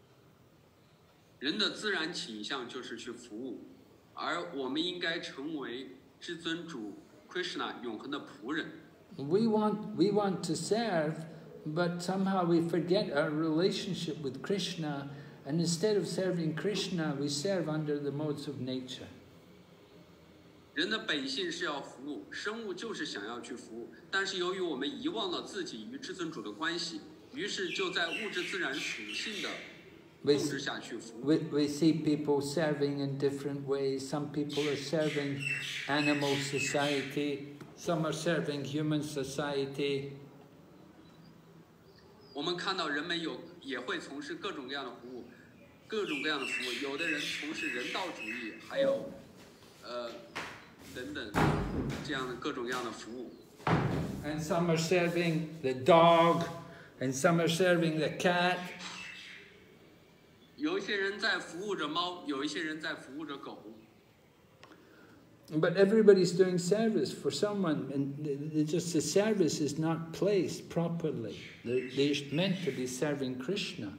人的自然倾向就是去服务，而我们应该成为至尊主 Krishna 永恒的仆人。 We want, we want to serve, but somehow we forget our relationship with Krishna, and instead of serving Krishna, we serve under the modes of nature. 人的本性是要服务，生物就是想要去服务，但是由于我们遗忘了自己与至尊主的关系，于是就在物质自然属性的控制下去服务。 We, we see people serving in different ways. Some people are serving animal society, some are serving human society. 我们看到人们有也会从事各种各样的服务，各种各样的服务。有的人从事人道主义，还有呃等等这样的各种各样的服务。 And some are serving the dog, and some are serving the cat. 有一些人在服务着猫，有一些人在服务着狗。 But everybody's doing service for someone, and just the service is not placed properly. They're, they're meant to be serving Krishna.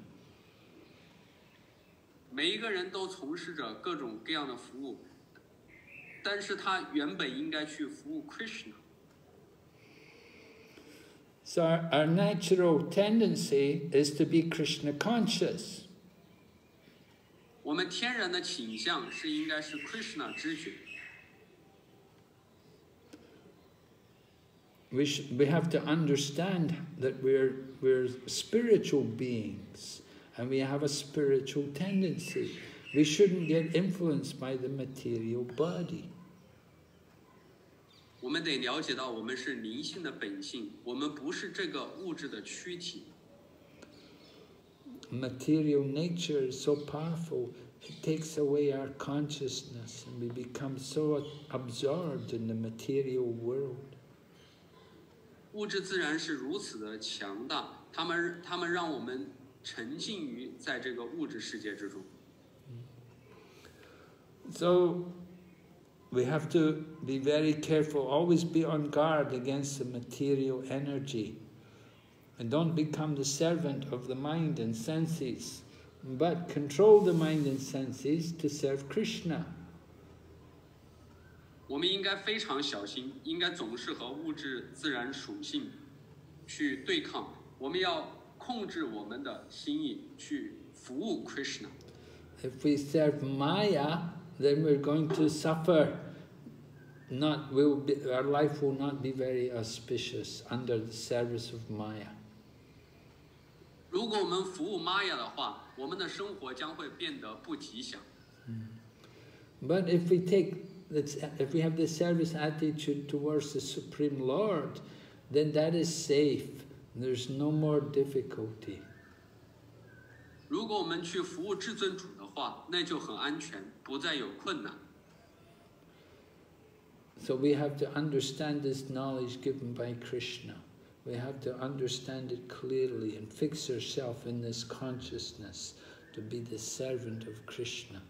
每一个人都从事着各种各样的服务，但是他原本应该去服务 Krishna。 So our, our natural tendency is to be Krishna conscious. 我们天然的倾向是应该是 Krishna 知觉。 We, sh we have to understand that we're, we're spiritual beings and we have a spiritual tendency. We shouldn't get influenced by the material body. 我们得了解到我们是灵性的本性，我们不是这个物质的躯体。 Material nature is so powerful, it takes away our consciousness and we become so absorbed in the material world. 物质自然是如此的强大，他们他们让我们沉浸于在这个物质世界之中。 So we have to be very careful, always be on guard against the material energy. And don't become the servant of the mind and senses, but control the mind and senses to serve Krishna. 我们应该非常小心，应该总是和物质自然属性去对抗。我们要控制我们的心意，去服务 Krishna。 If we serve Maya, then we're going to suffer. Not, we'll be, our life will not be very auspicious under the service of Maya. 如果我们服务玛雅的话，我们的生活将会变得不吉祥。 But if we take, if we have the service attitude towards the Supreme Lord, then that is safe. There's no more difficulty. 如果我们去服务至尊主的话，那就很安全，不再有困难。 So we have to understand this knowledge given by Krishna. We have to understand it clearly and fix ourselves in this consciousness to be the servant of Krishna.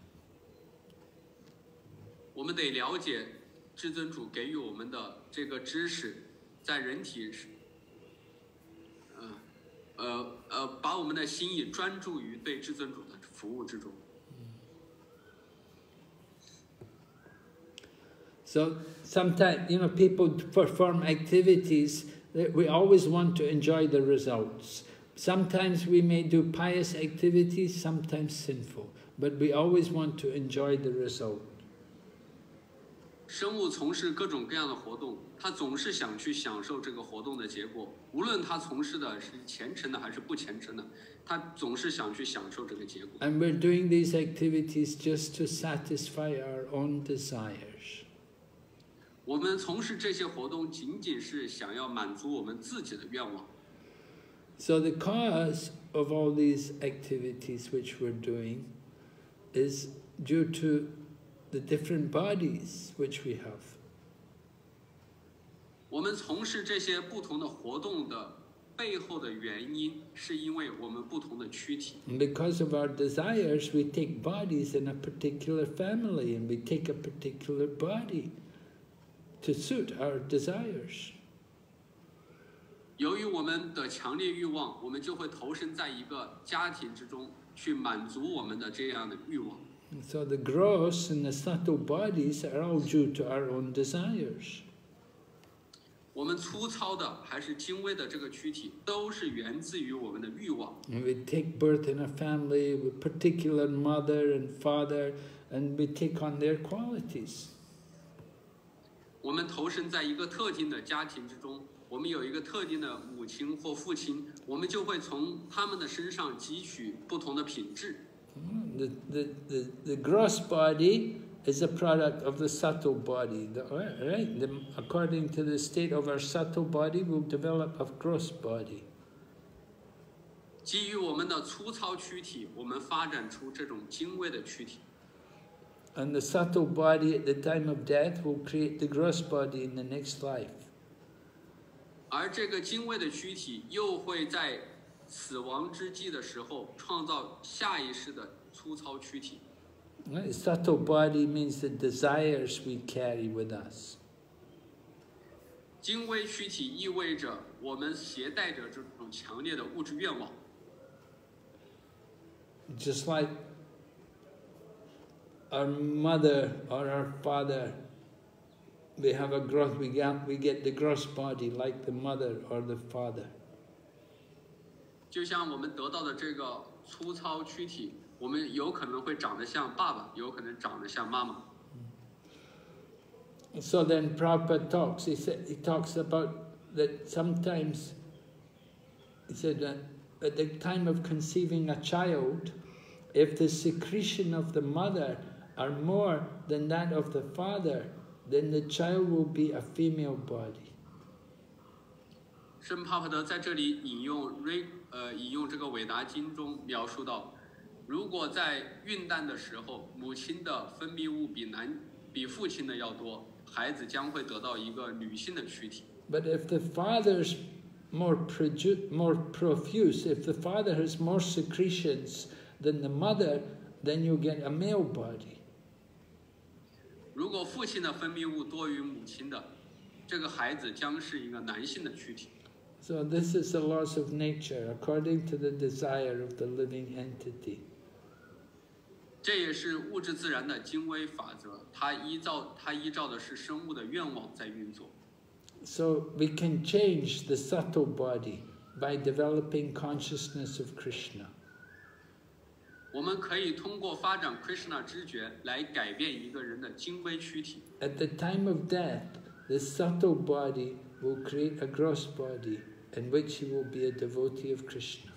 我们得了解至尊主给予我们的这个知识，在人体，呃呃呃，把我们的心意专注于对至尊主的服务之中。 So sometimes, you know, people perform activities that we always want to enjoy the results. Sometimes we may do pious activities, sometimes sinful, but we always want to enjoy the result. 生物从事各种各样的活动，他总是想去享受这个活动的结果，无论他从事的是虔诚的还是不虔诚的，他总是想去享受这个结果。 And we're doing these activities just to satisfy our own desires. 我们从事这些活动仅仅是想要满足我们自己的愿望。 So the cause of all these activities which we're doing is due to the different bodies which we have. 我们从事这些不同的活动的背后的原因，是因为我们不同的躯体。 And because of our desires, we take bodies in a particular family, and we take a particular body to suit our desires. 由于我们的强烈欲望，我们就会投身在一个家庭之中，去满足我们的这样的欲望。 And so the gross and the subtle bodies are all due to our own desires. 我们粗糙的还是精微的这个躯体，都是源自于我们的欲望。 And we take birth in a family with particular mother and father, and we take on their qualities. 我们投身在一个特定的家庭之中，我们有一个特定的母亲或父亲，我们就会从他们的身上汲取不同的品质。 The, the, the, the gross body is a product of the subtle body. The, right? The, according to the state of our subtle body, we'll develop a gross body. 基于我们的粗糙躯体，我们发展出这种精微的躯体。 And the subtle body at the time of death will create the gross body in the next life. 而这个精微的躯体又会在死亡之际的时候创造下一世的粗糙躯体。 Right? Subtle body means the desires we carry with us. 精微躯体意味着我们携带着这种强烈的物质愿望。 Just like our mother or our father, we have a gross, we get, we get the gross body like the mother or the father. 就像我们得到的这个粗糙躯体，我们有可能会长得像爸爸，有可能长得像妈妈。 So then Prabhupada talks, he, said, he talks about that sometimes, he said that at the time of conceiving a child, if the secretion of the mother are more than that of the father, then the child will be a female body. 圣帕帕德在这里引用瑞呃引用这个韦达经中描述到，如果在孕诞的时候，母亲的分泌物比男比父亲的要多，孩子将会得到一个女性的躯体。 But if the father's more, produ- more profuse, if the father has more secretions than the mother, then you get a male body. 如果父亲的分泌物多于母亲的，这个孩子将是一个男性的躯体。 So this is the laws of nature, according to the desire of the living entity. 这也是物质自然的精微法则，它依照它依照的是生物的愿望在运作。 So we can change the subtle body by developing consciousness of Krishna. 我们可以通过发展 Krishna 知觉来改变一个人的精微躯体。 At the time of death, the subtle body will create a gross body in which he will be a devotee of Krishna.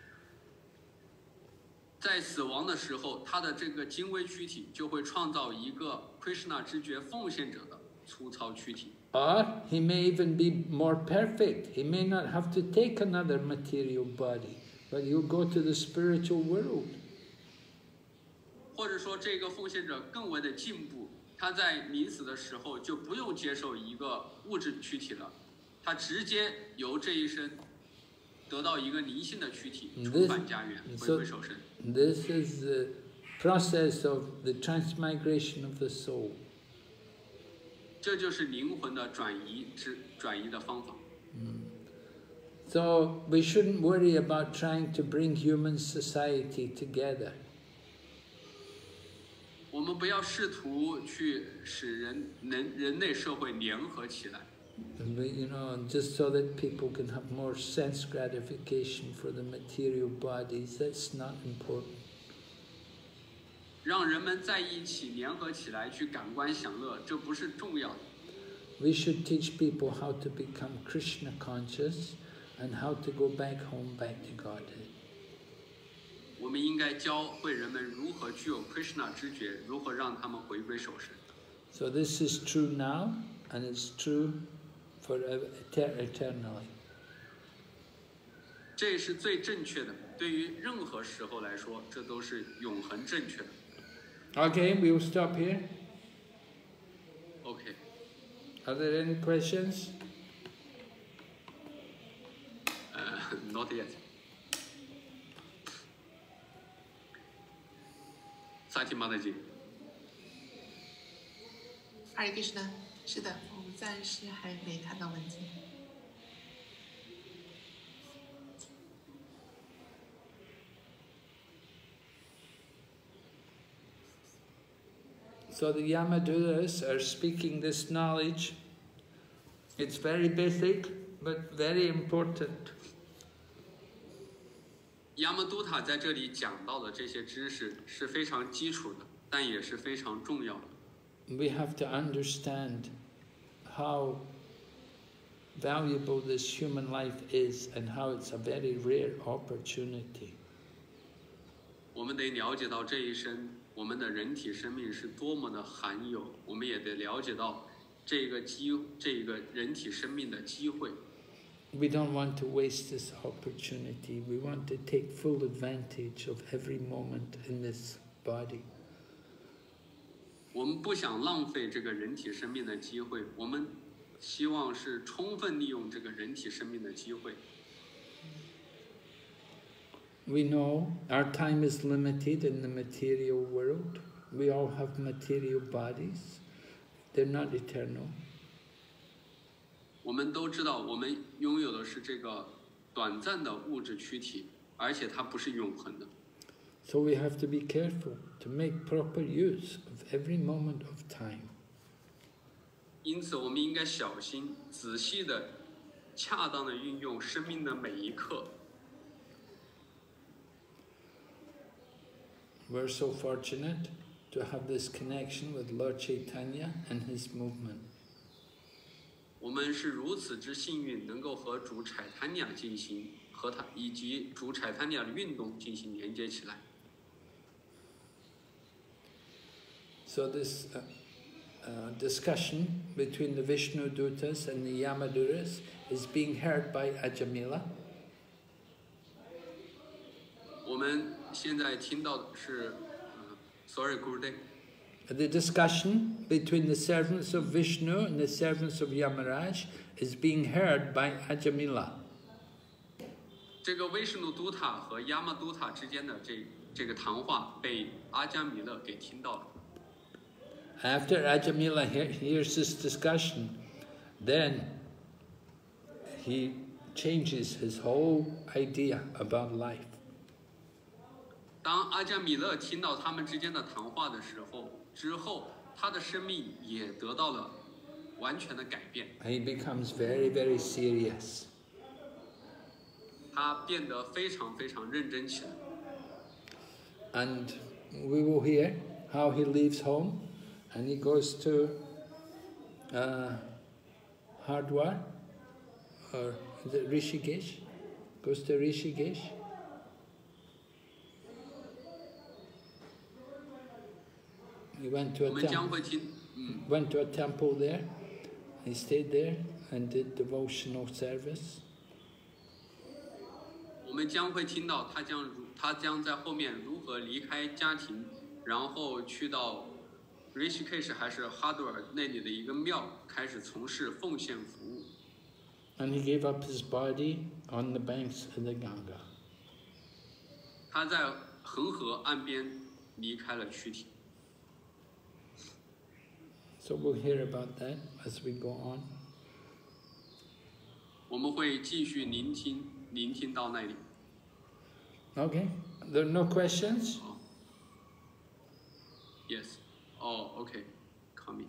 在死亡的时候，他的这个精微躯体就会创造一个 Krishna 知觉奉献者的粗糙躯体。 Or he may even be more perfect. He may not have to take another material body, but he'll go to the spiritual world. 或者说，这个奉献者更为的进步，他在临死的时候就不用接受一个物质躯体了，他直接由这一生得到一个灵性的躯体，重返家园，回归受生。 This is the process of the transmigration of the soul. 这就是灵魂的转移之转移的方法。 So we shouldn't worry about trying to bring human society together. 我们不要试图去使人人人类社会联合起来。 We, you know, just so that people can have more sense gratification for the material bodies. That's not important. 让人们在一起联合起来去感官享乐，这不是重要的。 We should teach people how to become Krishna conscious and how to go back home, back to Godhead. 我们应该教会人们如何具有 Krishna 知觉，如何让他们回归守神。 So this is true now, and it's true forever, eternally. 这是最正确的，对于任何时候来说，这都是永恒正确的。 Okay, we will stop here. Okay. Are there any questions? Uh, not yet. Sati Mataji. Hare Krishna， 是的，我们暂时还没看到文字。 So the Yamaduras are speaking this knowledge. It's very basic, but very important. 亚摩都塔在这里讲到的这些知识是非常基础的，但也是非常重要的。 We have to understand how valuable this human life is and how it's a very rare opportunity. 我们得了解到这一生，我们的人体生命是多么的罕有，我们也得了解到这个机这个人体生命的机会。 We don't want to waste this opportunity. We want to take full advantage of every moment in this body. 我们不想浪费这个人体生命的机会，我们希望是充分利用这个人体生命的机会。 We know our time is limited in the material world. We all have material bodies. They're not eternal. 我们都知道，我们拥有的是这个短暂的物质躯体，而且它不是永恒的。 So we have to be careful to make proper use of every moment of time. 因此，我们应该小心、仔细的、恰当的运用生命的每一刻。 We're so fortunate to have this connection with Lord Chaitanya and his movement. 我们是如此之幸运，能够和主柴坦尼亚进行和他以及主柴坦尼亚的运动进行连接起来。 So this uh, uh, discussion between the Vishnu Dutas and the Yamaduras is being heard by Ajamila. 我们现在听到的是，呃 ，Sorry, Gurudev. The discussion between the servants of Vishnu and the servants of Yamaraj is being heard by Ajamila. 这个威什努都塔和亚玛都塔之间的这这个谈话被阿加米勒给听到了。 After Ajamila he hears this discussion, then he changes his whole idea about life. 当阿加米勒听到他们之间的谈话的时候，之后他的生命也得到了完全的改变。 He becomes very, very serious. 他变得非常非常认真起来。 And we will hear how he leaves home and he goes to uh, Hardwar, or is it Rishikesh? Goes to Rishikesh. He went to a temple. Went to a temple there. He stayed there and did devotional service. 我们将会听到他将如他将在后面如何离开家庭，然后去到 Rishikesh 还是哈杜尔那里的一个庙，开始从事奉献服务。 And he gave up his body on the banks of the Ganga. 他在恒河岸边离开了躯体。 So we'll hear about that as we go on. 我们会继续聆听，聆听到那里。 Okay, there are no questions? Oh. Yes. Oh, okay. Coming.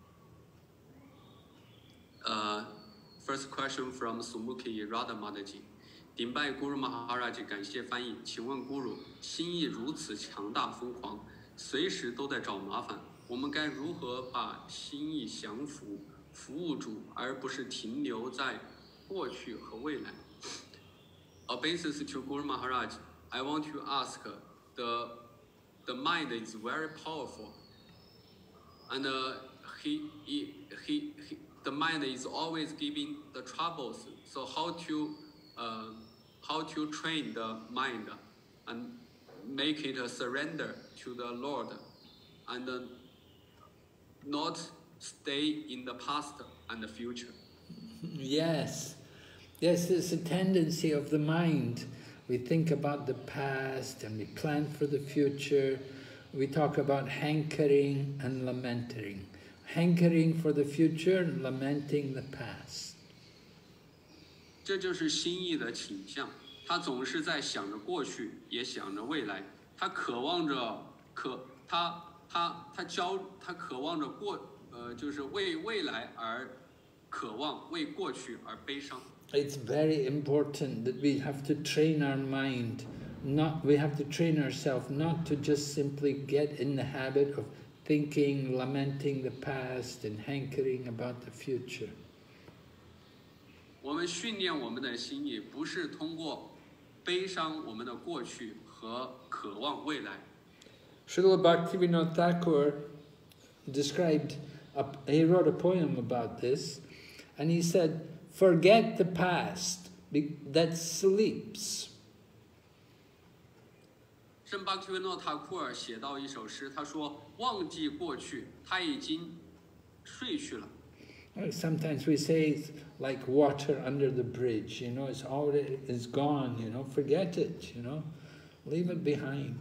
Uh, first question from Sumuki Radha Mataji. 顶拜 Guru Maharaj 感谢翻译，请问 Guru 心意如此强大疯狂， 随时都在找麻烦。我们该如何把心意降服，服务主，而不是停留在过去和未来？ Obeisance to Guru Maharaj, I want to ask, the the mind is very powerful, and uh, he, he, he, he, the mind is always giving the troubles. So how to uh, how to train the mind and make it a surrender to the Lord, and uh, not stay in the past and the future. Yes. Yes, it's a tendency of the mind. We think about the past and we plan for the future. We talk about hankering and lamenting. Hankering for the future and lamenting the past. 这就是心意的倾向，他总是在想着过去，也想着未来。他渴望着，渴他他他教他渴望着过，呃，就是为未来而渴望，为过去而悲伤。 It's very important that we have to train our mind, not, we have to train ourselves not to just simply get in the habit of thinking, lamenting the past and hankering about the future. 我们训练我们的心意，不是通过悲伤我们的过去和渴望未来。 Srila Bhaktivinoda Thakur described, a, he wrote a poem about this, and he said, forget the past, that sleeps. 圣巴克维诺塔库尔写到一首诗，他说：“忘记过去，他已经睡去了。” Sometimes we say it's like water under the bridge, you know, it's already, it's gone, you know, forget it, you know, leave it behind.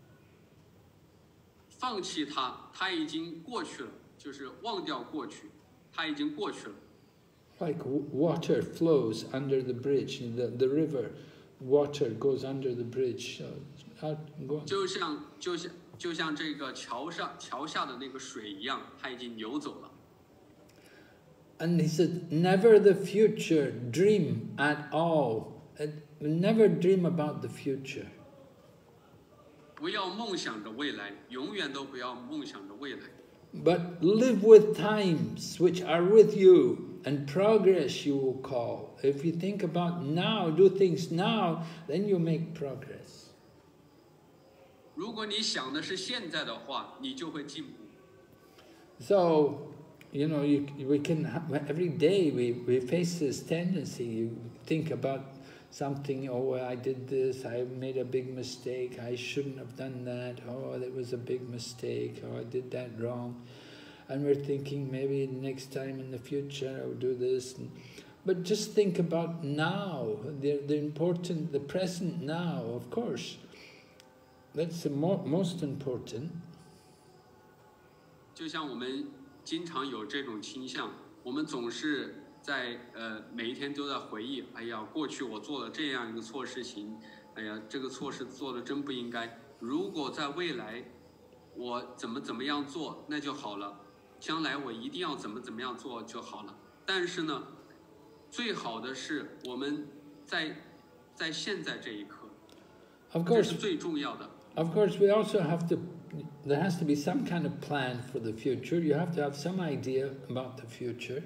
放弃它，它已经过去了，就是忘掉过去，它已经过去了。 Like water flows under the bridge, the, the river, water goes under the bridge. Uh, 就像就像就像这个桥上桥下的那个水一样，它已经流走了。 And he said, never the future, dream at all. Never dream about the future. 不要梦想着未来，永远都不要梦想着未来。 But live with times which are with you. And progress you will call. If you think about now, do things now, then you make progress. 如果你想的是现在的话，你就会进步。 So, you know, you, we can every day we, we face this tendency. You think about something. Oh, I did this. I made a big mistake. I shouldn't have done that. Oh, that was a big mistake. Oh, I did that wrong. And we're thinking maybe next time in the future I'll do this. But just think about now, the, the important, the present now, of course. That's the mo most important. 就像我们经常有这种倾向，我们总是在呃每一天都在回忆，哎呀，过去我做了这样一个错事情，哎呀，这个错事做的真不应该。如果在未来我怎么怎么样做，那就好了。 将来我一定要怎么怎么样做就好了。但是呢，最好的是我们在在现在这一刻， Of 这 course, 是最重要的。 Of course, we also have to. There has to be some kind of plan for the future. You have to have some idea about the future.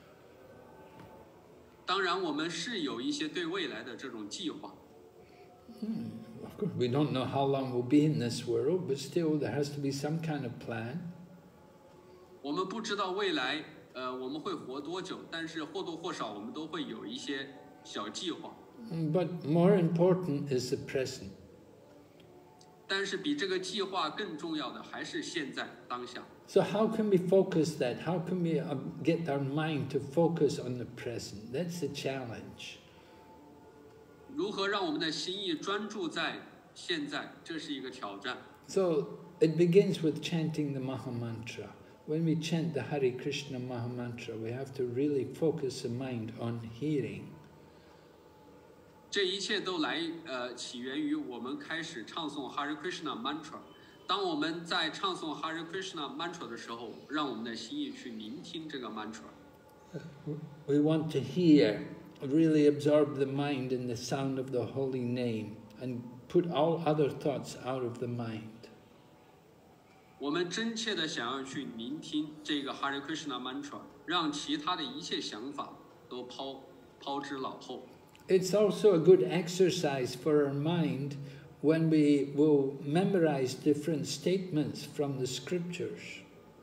当然，我们是有一些对未来的这种计划。 Hmm. Of course, we don't know how long we'll be in this world, but still, there has to be some kind of plan. 我们不知道未来，呃，我们会活多久，但是或多或少我们都会有一些小计划。 But more important is the present. 但是比这个计划更重要的还是现在当下。 So how can we focus that? How can we get our mind to focus on the present? That's the challenge. 如何让我们的心意专注在现在？这是一个挑战。 So it begins with chanting the Maha Mantra. When we chant the Hare Krishna Maha Mantra, we have to really focus the mind on hearing. 这一切都来呃起源于我们开始唱诵 Hare Krishna Mantra。当我们在唱诵 Hare Krishna Mantra 的时候，让我们的心意去聆听这个 Mantra。 We want to hear, really absorb the mind in the sound of the holy name and put all other thoughts out of the mind. 我们真切的想要去聆听这个 Hare Krishna mantra， 让其他的一切想法都抛抛之脑后。 It's also a good exercise for our mind when we will memorize different statements from the scriptures.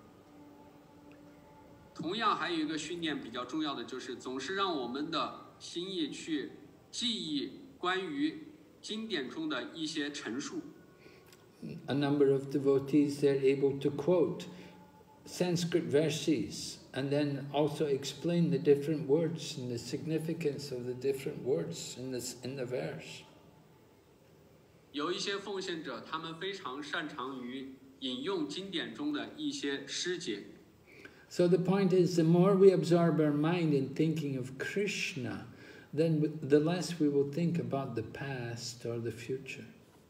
同样还有一个训练比较重要的就是，总是让我们的心意去记忆关于经典中的一些陈述。 A number of devotees, they're able to quote Sanskrit verses and then also explain the different words and the significance of the different words in this in the verse. 有一些奉献者，他们非常擅长于引用经典中的一些诗节。 So the point is, the more we absorb our mind in thinking of Krishna, then the less we will think about the past or the future.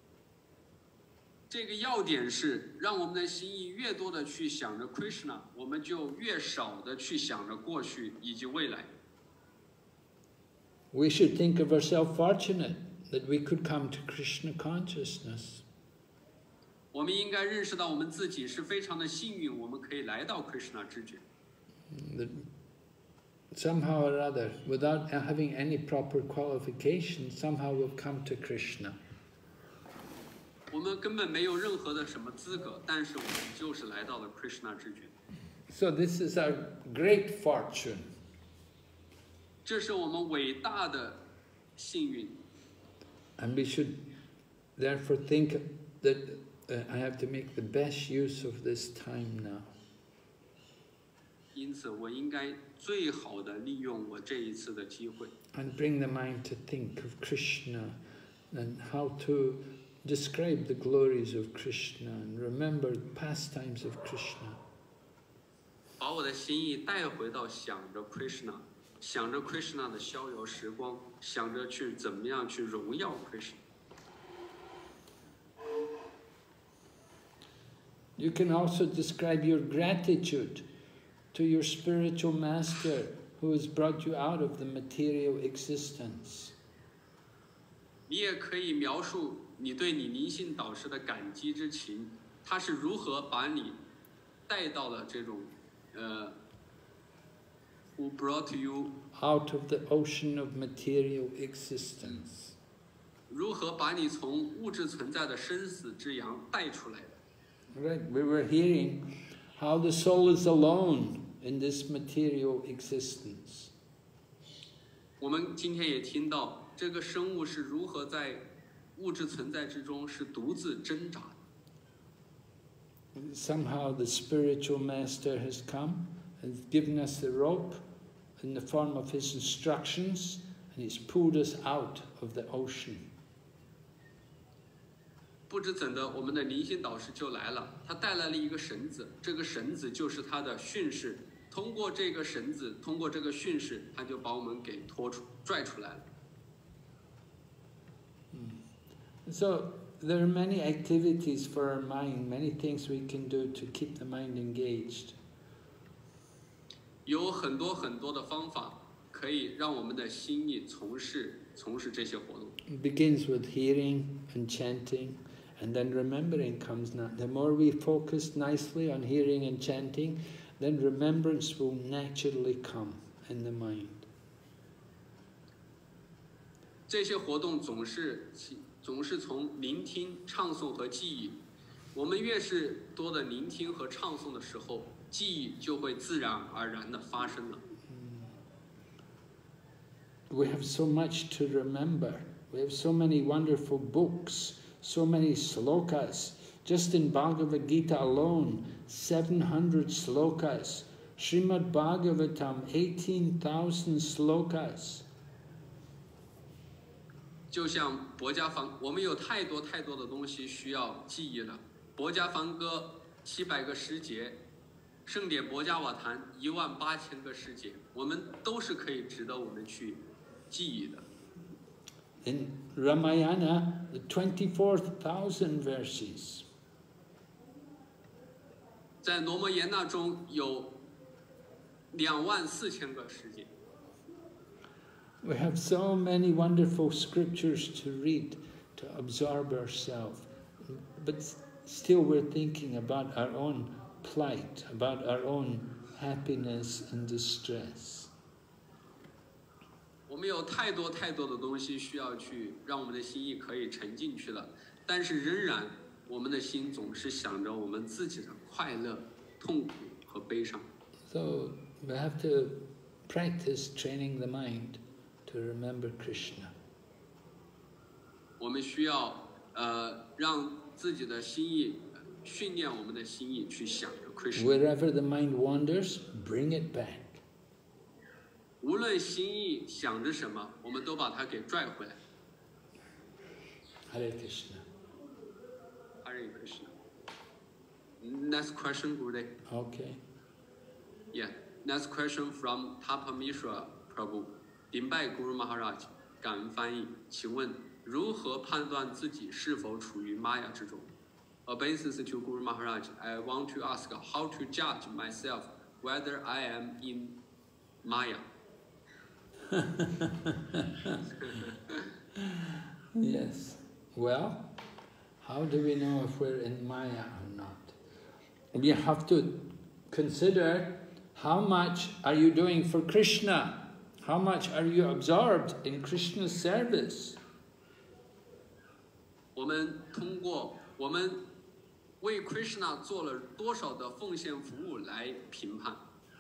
这个要点是，让我们的心意越多的去想着 Krishna， 我们就越少的去想着过去以及未来。 We should think of ourselves fortunate that we could come to Krishna consciousness. 我们应该认识到我们自己是非常的幸运，我们可以来到 Krishna 知觉。 That somehow or other, without having any proper qualification, somehow we'll come to Krishna. 我们根本没有任何的什么资格，但是我们就是来到了 Krishna 知觉。 So this is our great fortune. 这是我们伟大的幸运。 And we should therefore think that uh, I have to make the best use of this time now. 因此，我应该最好的利用我这一次的机会。 And bring the mind to think of Krishna and how to describe the glories of Krishna and remember the pastimes of Krishna. 把我的心意带回到想着 Krishna， 想着 Krishna 的逍遥时光，想着去怎么样去荣耀 Krishna。 You can also describe your gratitude to your spiritual master who has brought you out of the material existence. 你也可以描述你对你灵性导师的感激之情，他是如何把你带到了这种，呃 ，Who brought you out of the ocean of material existence. 如何把你从物质存在的生死之洋带出来的？ Right, we were hearing how the soul is alone in this material existence. 我们今天也听到这个生物是如何在物质存在之中是独自挣扎的。 Somehow the spiritual master has come and given us the rope in the form of his instructions, and he's pulled us out of the ocean. 不知怎的，我们的灵性导师就来了，他带来了一个绳子，这个绳子就是他的训示。通过这个绳子，通过这个训示，他就把我们给拖出、拽出来了。 So there are many activities for our mind, many things we can do to keep the mind engaged. 有很多很多的方法可以让我们的心意从事从事这些活动。 It begins with hearing and chanting, and then remembering comes now. The more we focus nicely on hearing and chanting, then remembrance will naturally come in the mind. 这些活动总是总是从聆听、唱诵和记忆。我们越是多的聆听和唱诵的时候，记忆就会自然而然的发生了。 We have so much to remember. We have so many wonderful books, so many slokas. Just in Bhagavad Gita alone, seven hundred slokas. Srimad Bhagavatam, eighteen thousand slokas. 就像薄伽梵，我们有太多太多的东西需要记忆了。薄伽梵歌七百个诗节，圣典薄伽瓦坛一万八千个诗节，我们都是可以值得我们去记忆的。 In Ramayana, the twenty-four thousand verses. 在罗摩衍那中有两万四千个诗节。 We have so many wonderful scriptures to read, to absorb ourselves. But still we're thinking about our own plight, about our own happiness and distress. 我们有太多太多的东西需要去让我们的心意可以沉进去了，但是仍然我们的心总是想着我们自己的快乐、痛苦和悲伤。 So we have to practice training the mind to remember Krishna. 我们需要呃让自己的心意训练我们的心意去想着 Krishna。 Wherever the mind wanders, bring it back. 无论心意想着什么，我们都把它给拽回来。 Hare Krishna. Hare Krishna. Next question, Gurudev. Okay. Yeah. Next question from Tapa Mishra Prabhu. 顶拜 Guru Maharaj， 感恩翻译。请问如何判断自己是否处于玛雅之中 ？Obeisance to Guru Maharaj, I want to ask how to judge myself whether I am in Maya. Yes. Well, how do we know if we're in Maya or not? We have to consider how much are you doing for Krishna? How much are you absorbed in Krishna's service? 我们通过我们为 Krishna 做了多少的奉献服务来评判。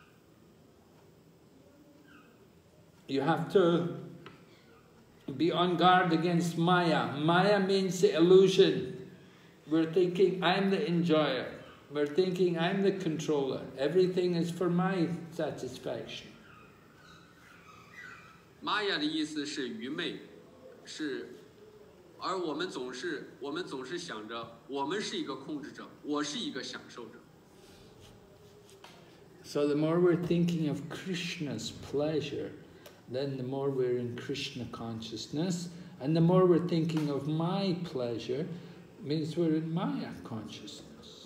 You have to be on guard against Maya. Maya means the illusion. We're thinking I'm the enjoyer. We're thinking I'm the controller. Everything is for my satisfaction. Maya 的意思是愚昧，是，而我们总是我们总是想着我们是一个控制者，我是一个享受者。 So the more we're thinking of Krishna's pleasure, then the more we're in Krishna consciousness, and the more we're thinking of my pleasure, means we're in Maya consciousness.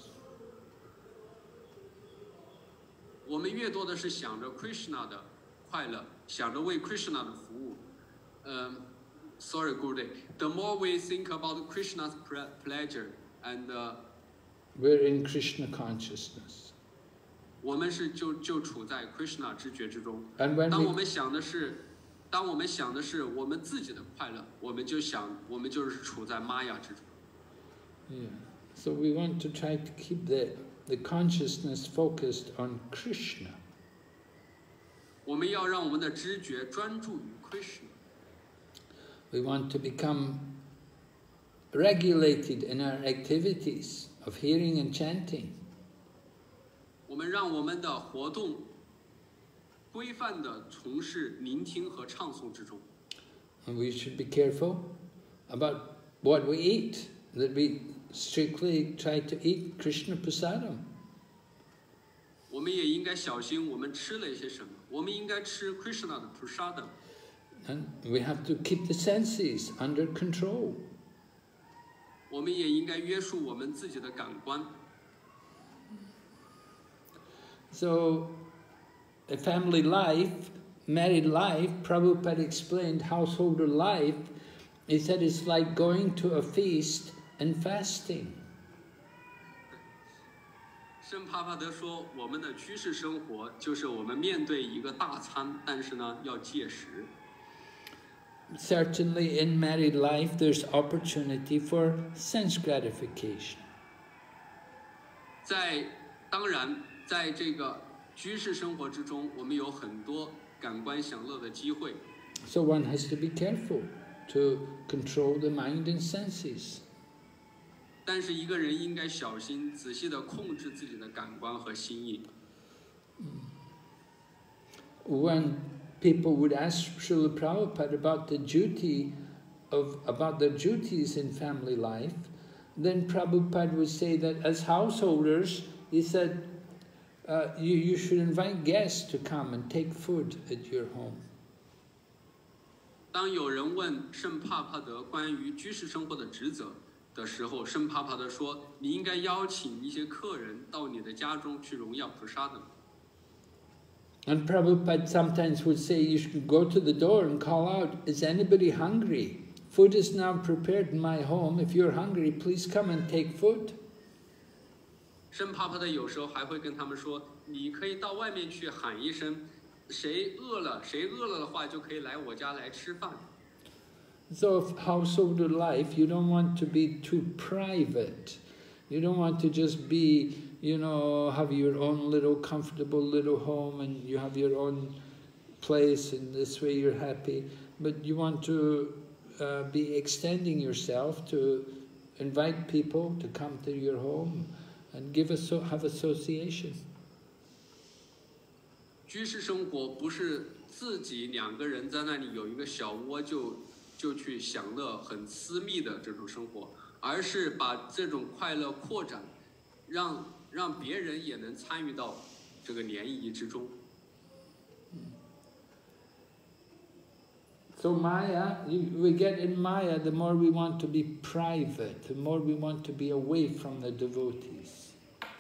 我们越多的是想着 Krishna 的快乐，想着为 Krishna 的服务。嗯、um, ，Sorry, Gurudev. The more we think about Krishna's pleasure and uh, we're in Krishna consciousness. 我们是就就处在 Krishna 知觉之中。 And when 当 we 我们想的是，当我们想的是我们自己的快乐，我们就想，我们就是处在 Maya 之中。 Yeah. So we want to try to keep the the consciousness focused on Krishna. 我们要让我们的知觉专注于 Krishna。 We want to become regulated in our activities of hearing and chanting. 我们让我们的活动规范地从事聆听和唱诵之中。 And we should be careful about what we eat, that we strictly try to eat Krishna prasadam. 我们也应该小心我们吃了一些什么。我们应该吃 Krishna 的 prasadam。 And we have to keep the senses under control. 我们也应该约束我们自己的感官。 So, a family life, married life, Prabhupada explained householder life, he said it's like going to a feast and fasting. 圣帕帕德说，我们的居士生活就是我们面对一个大餐，但是呢要戒食。 Certainly in married life there's opportunity for sense gratification. 在当然，在这个居士生活之中，我们有很多感官享乐的机会。 So one has to be careful to control the mind and senses. 但是一个人应该小心、仔细地控制自己的感官和心意。 When people would ask Srila Prabhupada about the duty of about their duties in family life, then Prabhupada would say that as householders, he said, uh, you, you should invite guests to come and take food at your home. 当有人问圣帕帕德关于居士生活的职责的时候，圣帕帕德说：“你应该邀请一些客人到你的家中去荣耀菩萨的。” And Prabhupada sometimes would say, you should go to the door and call out, is anybody hungry? Food is now prepared in my home. If you're hungry, please come and take food. 生怕怕的有时候还会跟他们说，你可以到外面去喊一声，谁饿了，谁饿了的话就可以来我家来吃饭。 So household life, you don't want to be too private. You don't want to just be, you know, have your own little comfortable little home and you have your own place and this way you're happy. But you want to uh, be extending yourself to invite people to come to your home and give us have association. 居士生活不是自己两个人在那里有一个小窝就就去享乐很私密的这种生活，而是把这种快乐扩展，让让别人也能参与到这个联谊之中。 So Maya, we get in Maya, the more we want to be private, the more we want to be away from the devotees.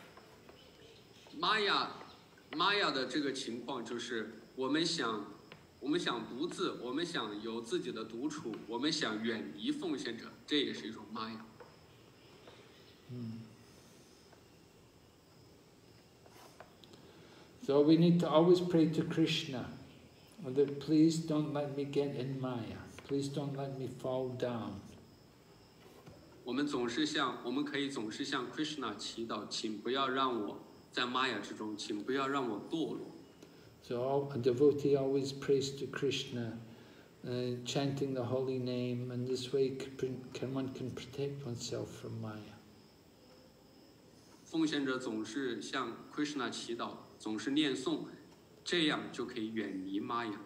Maya, Maya 的这个情况就是，我们想，我们想独自，我们想有自己的独处，我们想远离奉献者，这也是一种 Maya。 嗯。So we need to always pray to Krishna. That please don't let me get in Maya. Please don't let me fall down. 我们总是向，我们可以总是向 Krishna 祈祷，请不要让我在 Maya 之中，请不要让我堕落。 So a devotee always prays to Krishna, uh, chanting the holy name, and this way can, one can protect oneself from Maya. 奉献者总是向 Krishna 祈祷，总是念诵。这样就可以远离玛雅。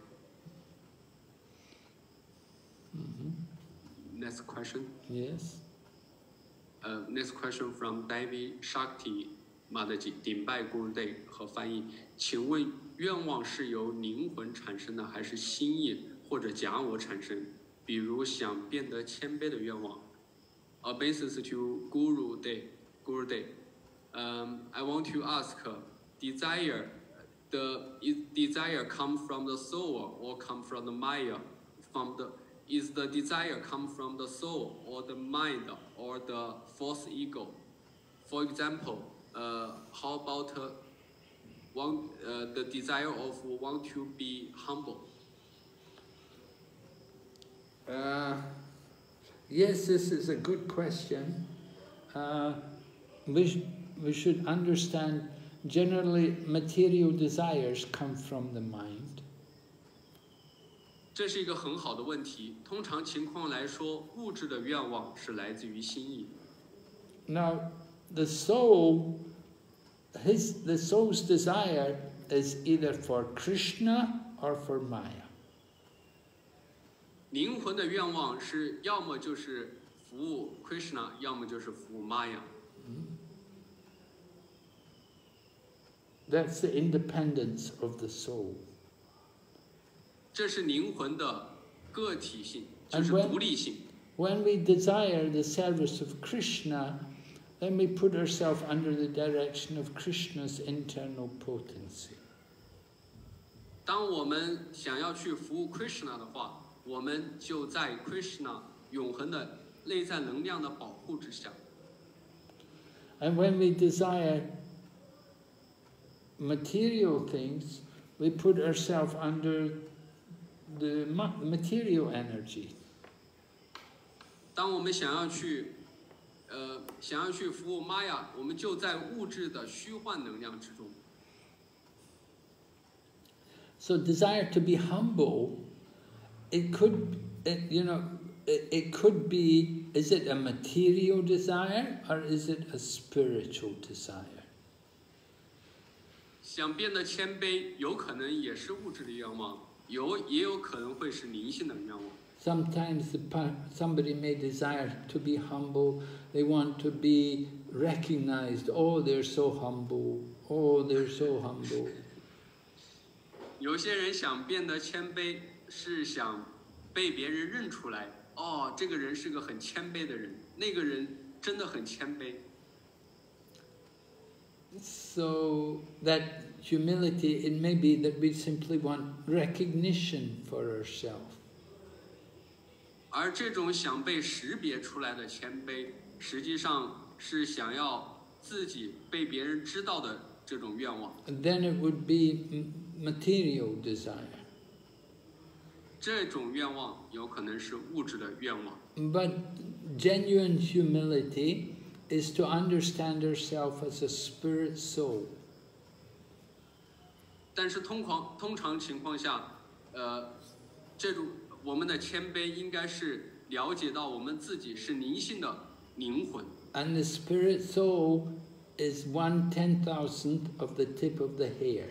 Mm-hmm. Next question. Yes. Uh, next question from David Shakti Mataji 顶拜 Gurudev 和翻译，请问愿望是由灵魂产生的，还是心意或者假我产生？比如想变得谦卑的愿望。A basis to Gurudev. Gurudev. Um, I want to ask, desire. The desire come from the soul or come from the Maya? From the is the desire come from the soul or the mind or the false ego? For example, uh, how about uh, one uh, the desire of want to be humble? Uh, yes, this is a good question. Uh, we sh we should understand. Generally, material desires come from the mind. 这是一个很好的问题。通常情况来说，物质的愿望是来自于心意。 Now, the soul, his the soul's desire is either for Krishna or for Maya. 灵魂的愿望是要么就是服务 Krishna， 要么就是服务 Maya。 That's the independence of the soul. 这是灵魂的个体性，就是独立性。 When we desire the service of Krishna, then we put ourselves under the direction of Krishna's internal potency. 当我们想要去服务 Krishna 的话，我们就在 Krishna 永恒的内在能量的保护之下。 And when we desire material things, we put ourselves under the material energy. 当我们想要去，呃，想要去服务玛雅，我们就在物质的虚幻能量之中。 So desire to be humble, it could, it, you know, it, it could be. Is it a material desire or is it a spiritual desire? 想变得谦卑，有可能也是物质的愿望，有也有可能会是灵性的愿望。 Sometimes the, somebody may desire to be humble. They want to be recognized. Oh, they're so humble. Oh, they're so humble. 有些人想变得谦卑，是想被别人认出来。哦，这个人是个很谦卑的人，那个人真的很谦卑。 So that humility, it may be that we simply want recognition for ourselves. 而这种想被识别出来的谦卑，实际上是想要自己被别人知道的这种愿望。 then it would be material desire. 这种愿望有可能是物质的愿望。 But genuine humility is to understand ourselves as a spirit soul. 但是通常通常情况下，呃，这种我们的谦卑应该是了解到我们自己是灵性的灵魂。 And the spirit soul is one ten thousandth of the tip of the hair.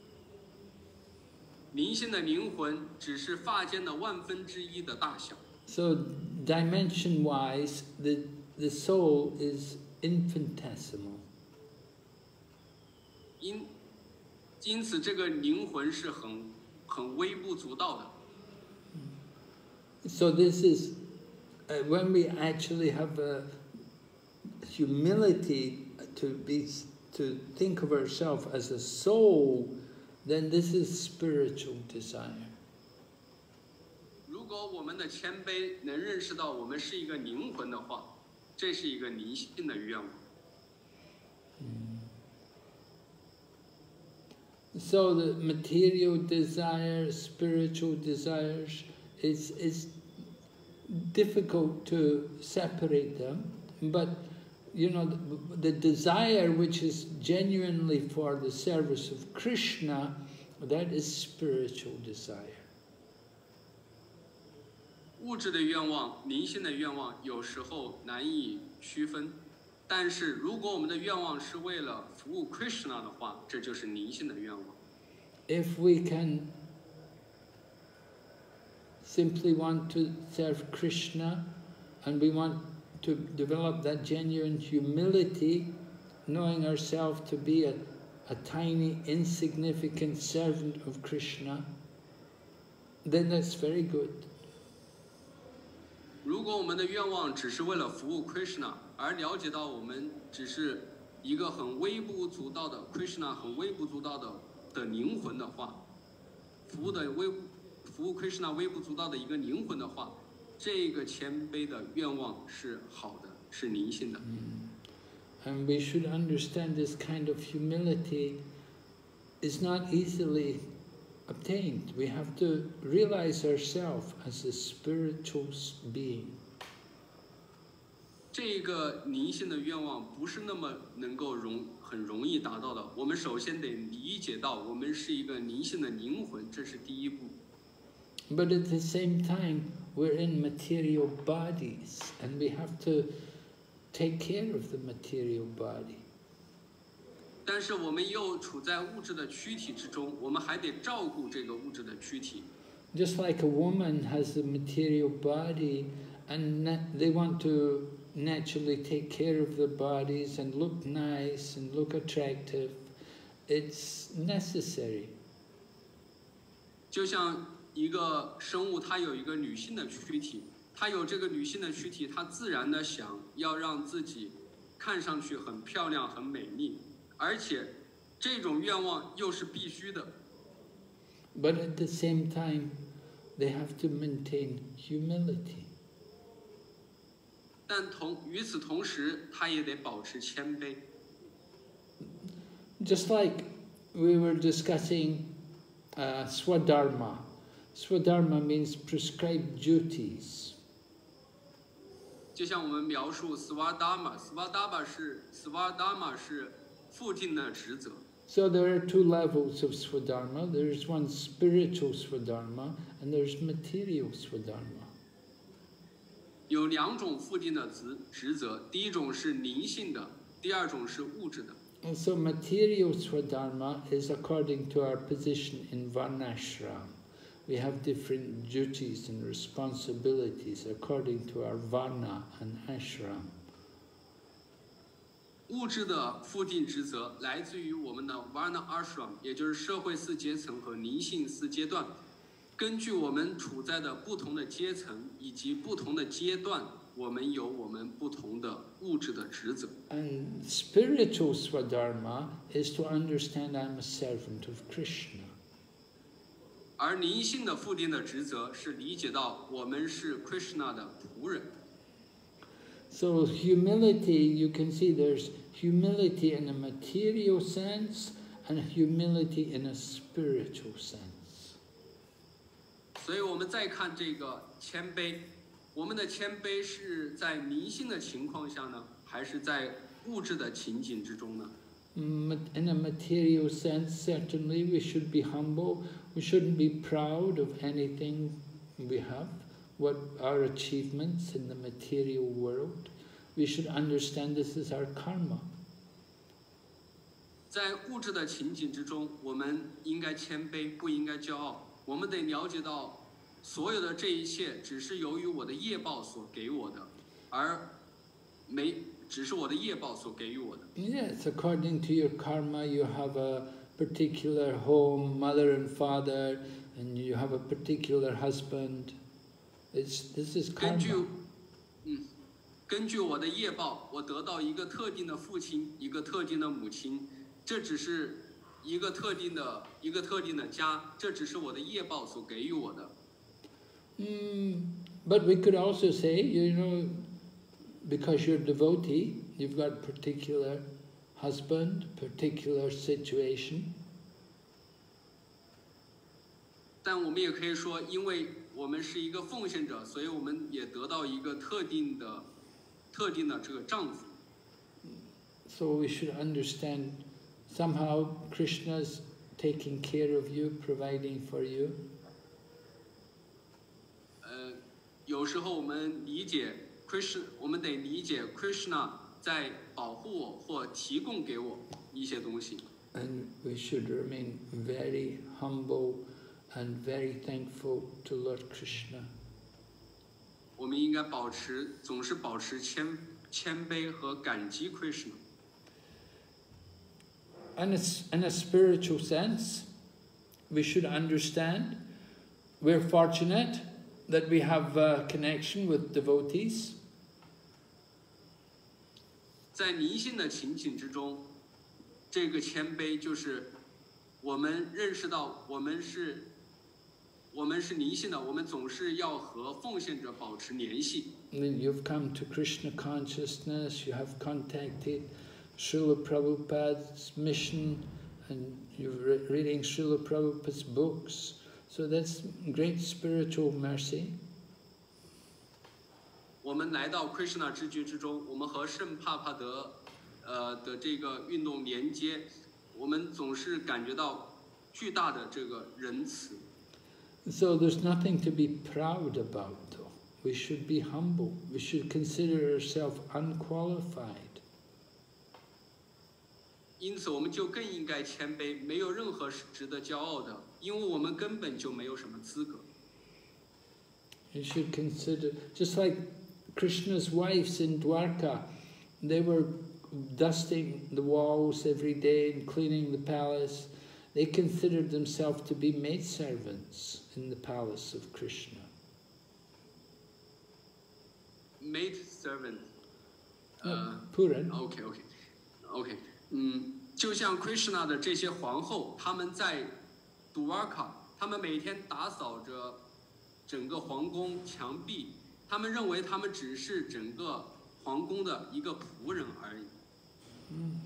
灵性的灵魂只是发间的万分之一的大小。 So dimension-wise, the, the soul is infinitesimal. 因因此，这个灵魂是很很微不足道的。 So this is, uh, when we actually have a humility to be, to think of ourselves as a soul, then this is spiritual desire. 如果我们的谦卑能认识到我们是一个灵魂的话，这是一个灵性的愿望。 So the material desire, spiritual desires, is is difficult to separate them. But you know, the, the desire which is genuinely for the service of Krishna, that is spiritual desire. 物质的愿望、灵性的愿望有时候难以区分，但是如果我们的愿望是为了服务 Krishna 的话，这就是灵性的愿望。 If we can simply want to serve Krishna and we want to develop that genuine humility, knowing ourselves to be a, a tiny, insignificant servant of Krishna, then that's very good. 如果我们的愿望只是为了服务 Krishna， 而了解到我们只是一个很微不足道的 Krishna 很微不足道的的灵魂的话，服务的微服务 Krishna 微不足道的一个灵魂的话，这个谦卑的愿望是好的，是灵性的。 And we should understand this kind of humility is not easily obtained. We have to realize ourselves as a spiritual being. 这个灵性的愿望不是那么能够容很容易达到的。我们首先得理解到，我们是一个灵性的灵魂，这是第一步。 But at the same time, we're in material bodies, and we have to take care of the material body. 但是我们又处在物质的躯体之中，我们还得照顾这个物质的躯体。 Just like a woman has a material body, and they want to naturally take care of their bodies and look nice and look attractive, it's necessary. 就像一个生物，它有一个女性的躯体，它有这个女性的躯体，它自然的想要让自己看上去很漂亮、很美丽，而且这种愿望又是必须的。 But at the same time, they have to maintain humility. 但同与此同时，他也得保持谦卑。 Just like we were discussing uh, Swadharma. Swadharma means prescribed duties. 就像我们描述 Swadharma，Swadharma 是 Swadharma 是父亲的职责。 So there are two levels of Swadharma. There's one spiritual Swadharma and there's material Swadharma. 有两种父亲的职职责，第一种是灵性的，第二种是物质的。 And so material Swadharma is according to our position in Varnashram. We have different duties and responsibilities according to our Varna and Ashram. 物质的父亲职责来自于我们的 Varna Ashram， 也就是社会四阶层和灵性四阶段。根据我们处在的不同的阶层以及不同的阶段，我们有我们不同的物质的职责。 And spiritual Swadharma is to understand I'm a servant of Krishna. 而灵性的父亲的职责是理解到我们是 Krishna 的仆人。 So humility, you can see there's humility in a material sense and humility in a spiritual sense. 所以我们再看这个谦卑，我们的谦卑是在迷信的情况下呢，还是在物质的情景之中呢？ In a material sense, certainly we should be humble. We shouldn't be proud of anything we have, what our achievements in the material world. We should understand this is our karma. 在物质的情景之中，我们应该谦卑，不应该骄傲。我们得了解到，所有的这一切只是由于我的业报所给我的，而没只是我的业报所给予我的。 Yes, according to your karma, you have a particular home, mother and father, and you have a particular husband. It's this is karma. 根据，嗯，根据我的业报，我得到一个特定的父亲，一个特定的母亲，这只是一个特定的一个特定的家，这只是我的业报所给予我的。 Mm, but we could also say, you know, because you're devotee, you've got particular husband, particular situation. 但我们也可以说，因为我们是一个奉献者，所以我们也得到一个特定的、特定的这个丈夫。 So we should understand somehow Krishna's taking care of you, providing for you. 呃，有时候我们理解 Krishna， 我们得理解 Krishna 在保护我或提供给我一些东西。 And we should remain very humble and very thankful to Lord Krishna. 我们应该保持，总是保持谦谦卑和感激 Krishna。 And in a spiritual sense, we should understand we're fortunate that we have a connection with devotees. 在迷信的情景之中，这个谦卑就是我们认识到我们是。我们是迷信的，我们总是要和奉献者保持联系。 You've come to Krishna consciousness, you have contacted Srila Prabhupada's mission, and you're re reading Srila Prabhupada's books. So that's great spiritual mercy. 我们来到 Krishna 知觉之中，我们和圣帕帕德呃的这个运动连接，我们总是感觉到巨大的这个仁慈。 So there's nothing to be proud about, though. We should be humble. We should consider ourselves unqualified. 因此，我们就更应该谦卑，没有任何是值得骄傲的，因为我们根本就没有什么资格。 You should consider, just like Krishna's wives in Dwarka, they were dusting the walls every day and cleaning the palace. They considered themselves to be maidservants in the palace of Krishna. Maid servant. 呃 Puran. OK OK OK， 嗯，就像 Krishna 的这些皇后，他们在 Dwarka， 他们每天打扫着整个皇宫墙壁，他们认为他们只是整个皇宫的一个仆人而已。 Mm.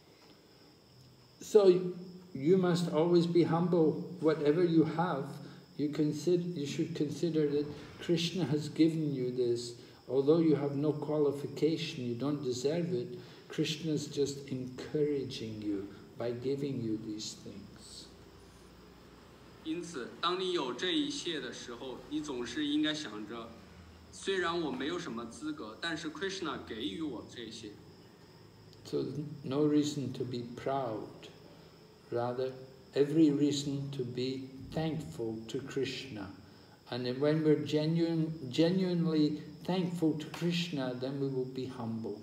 So you must always be humble. Whatever you have, you consider. You should consider that Krishna has given you this. Although you have no qualification, you don't deserve it. Krishna is just encouraging you by giving you these things. 因此，当你有这一切的时候，你总是应该想着，虽然我没有什么资格，但是 Krishna 给予我这些。 So no reason to be proud. Rather, every reason to be thankful to Krishna. And then when we're genuine, genuinely thankful to Krishna, then we will be humble.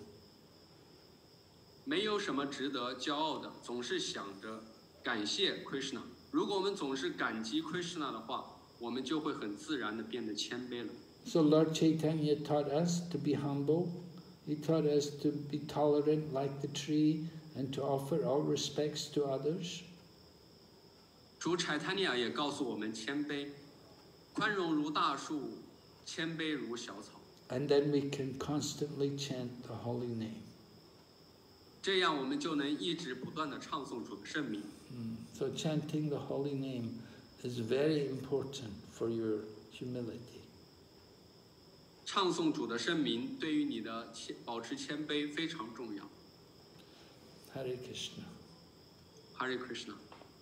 没有什么值得骄傲的，总是想着感谢 Krishna。如果我们总是感激 Krishna 的话，我们就会很自然的变得谦卑了。 So Lord Chaitanya taught us to be humble. He taught us to be tolerant like the tree and to offer all respects to others. 主柴坦尼亚也告诉我们谦卑，宽容如大树，谦卑如小草。 And then we can constantly chant the holy name. 这样我们就能一直不断的唱诵主的圣名。 Mm. So chanting the holy name is very important for your humility. 唱诵主的圣名对于你的保持谦卑非常重要。 Hare Krishna. Hare Krishna.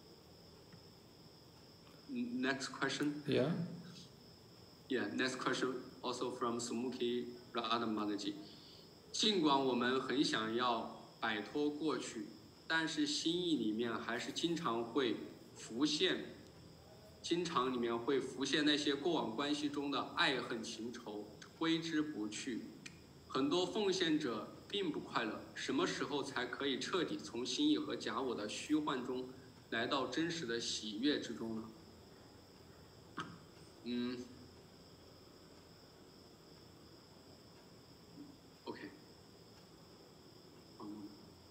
Next question. Yeah? Yeah, next question also from Sumukhi Radhamanaji. 尽管我们很想要摆脱过去，但是心意里面还是经常会浮现，经常里面会浮现那些过往关系中的爱恨情仇，挥之不去。很多奉献者并不快乐，什么时候才可以彻底从心意和假我的虚幻中来到真实的喜悦之中呢？嗯 ，OK。嗯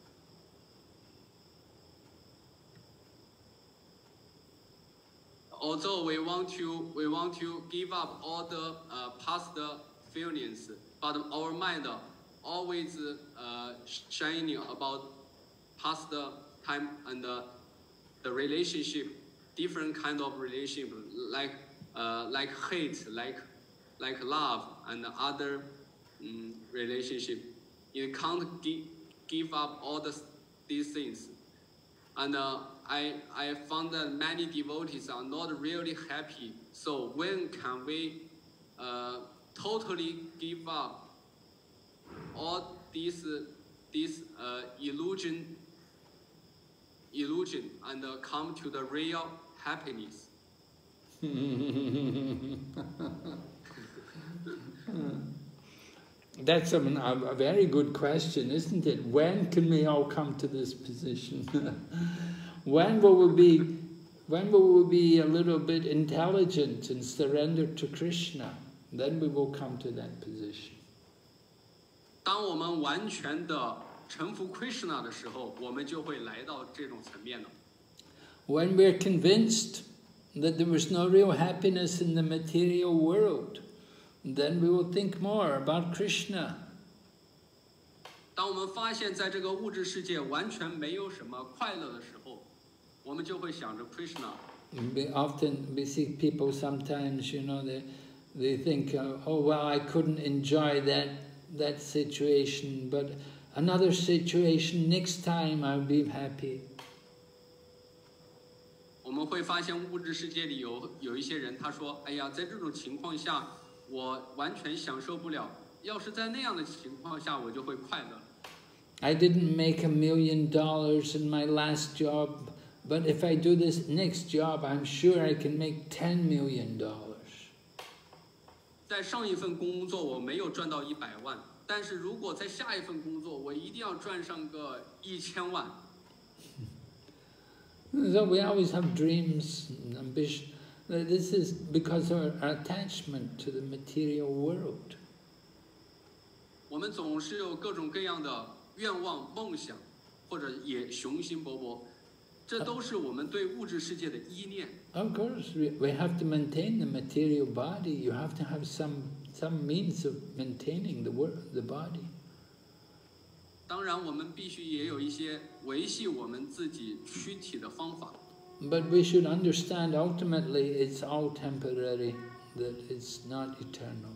Although we want to we want to give up all the uh, past feelings, but our mind always uh, shining about past time and uh, the relationship, different kind of relationship, like uh, like hate, like like love and other um, relationship. You can't give give up all the, these things, and uh, I I found that many devotees are not really happy. So when can we uh, totally give up all these uh, this uh, illusion illusion and uh, come to the real happiness? That's a, a very good question, isn't it? When can we all come to this position? When will we be, when will we be a little bit intelligent and surrender to Krishna? Then we will come to that position. 当我们完全的臣服 Krishna 的时候，我们就会来到这种层面了。 When we're convinced that there was no real happiness in the material world, then we will think more about Krishna. 当我们发现在这个物质世界完全没有什么快乐的时候，我们就会想着 Krishna. We often we see people sometimes, you know, they they think, oh well, I couldn't enjoy that that situation, but another situation next time I'll be happy. 我们会发现物质世界里有有一些人，他说：“哎呀，在这种情况下，我完全享受不了。要是在那样的情况下，我就会快乐。” I didn't make a million dollars in my last job, but if I do this next job, I'm sure I can make ten million dollars. 在上一份工作我没有赚到一百万，但是如果在下一份工作，我一定要赚上个一千万。 So we always have dreams and ambition. This is because of our attachment to the material world. 我们总是有各种各样的愿望、梦想，或者也雄心勃勃，这都是我们对物质世界的依恋。 Of course, we, we have to maintain the material body. You have to have some some means of maintaining the work, the body. 当然，我们必须也有一些维系我们自己躯体的方法。 But we should understand ultimately it's all temporary, that it's not eternal.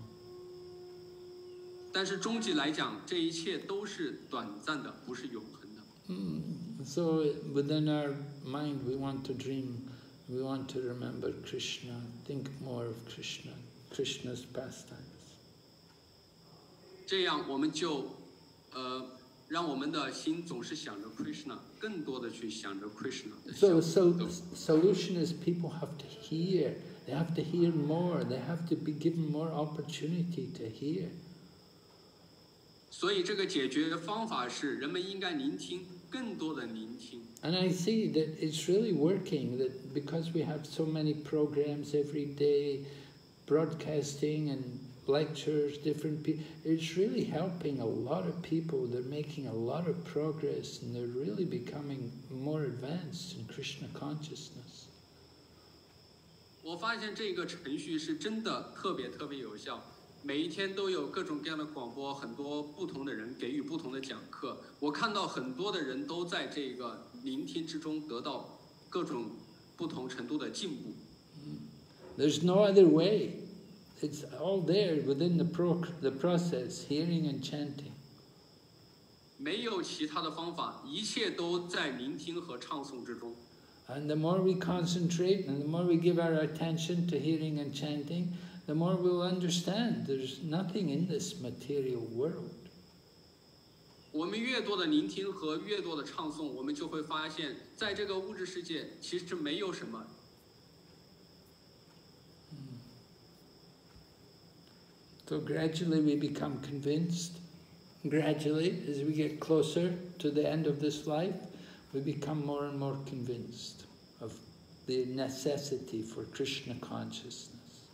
但是终极来讲，这一切都是短暂的，不是永恒的。 Mm. So within our mind we want to dream, we want to remember Krishna, think more of Krishna, Krishna's pastimes. 这样我们就，呃。让我们的心总是想着 Krishna， 更多的去想着 Krishna 的 So, so solution is people have to hear. They have to hear more. They have to be given more opportunity to hear. 所以这个解决方法是人们应该聆听，更多的聆听。 And I see that it's really working. That because we have so many programs every day, broadcasting and lectures, different people, it's really helping a lot of people. They're making a lot of progress and they're really becoming more advanced in Krishna consciousness. 我发现这个程序是真的特别特别有效。 每一天都有各种各样的广播，很多不同的人给予不同的讲课。我看到很多的人都在这个聆听之中得到各种不同程度的进步。 There's no other way. It's all there within the pro the process, hearing and chanting. 没有其他的方法，一切都在聆听和唱诵之中。 And the more we concentrate and the more we give our attention to hearing and chanting, the more we'll understand there's nothing in this material world. 我们越多的聆听和越多的唱诵，我们就会发现，在这个物质世界其实没有什么。 So gradually we become convinced. Gradually, as we get closer to the end of this life, we become more and more convinced of the necessity for Krishna consciousness.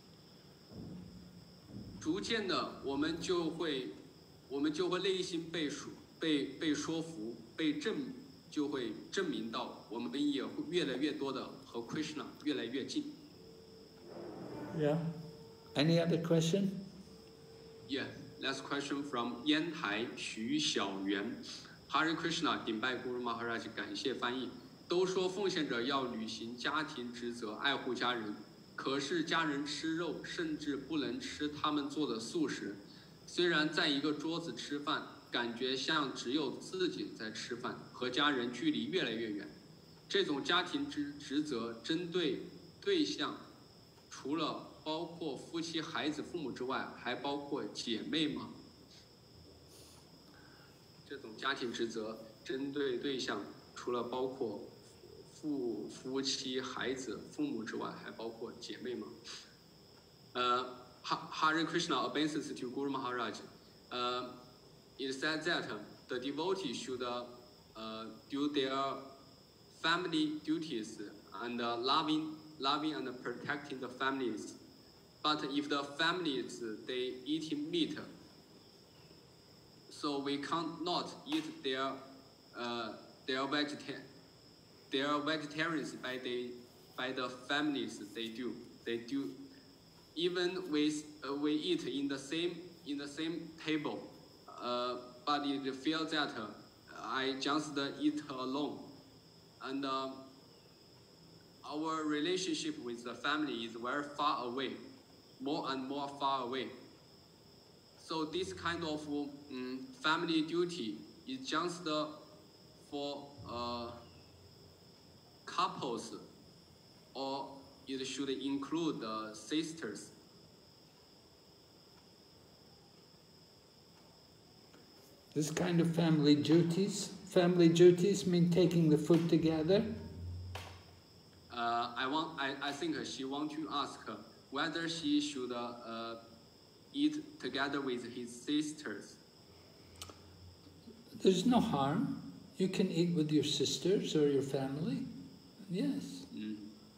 逐渐的，我们就会，我们就会内心被说、被被说服、被证，就会证明到，我们也会越来越多的和 Krishna 越来越近。 Yeah. Any other question? Yeah. Last question from 烟台徐小元。Hare Krishna， 顶拜 Guru Maharaj， 感谢翻译。都说奉献者要履行家庭职责，爱护家人。可是家人吃肉，甚至不能吃他们做的素食。虽然在一个桌子吃饭，感觉像只有自己在吃饭，和家人距离越来越远。这种家庭职职责针对对象，除了包括夫妻、孩子、父母之外，还包括姐妹吗？这种家庭职责针对对象，除了包括父夫妻、孩子、父母之外，还包括姐妹吗？呃、uh, Hare Krishna obeisance to Guru Maharaj. Uh, it said that the devotee should uh, do their family duties and uh, loving, loving and protecting the families. But if the families they eating meat, so we can't not eat their uh, their vegetarian their vegetarians by the by the families they do they do even with uh, we eat in the same in the same table, uh, but it feels that uh, I just uh, eat alone, and uh, our relationship with the family is very far away. More and more far away. So this kind of um, family duty is just uh, for uh, couples, or it should include uh, sisters. This kind of family duties, family duties mean taking the food together. Uh, I want. I, I think she want to ask her whether she should uh, uh, eat together with his sisters. There's no harm. You can eat with your sisters or your family. Yes. 嗯。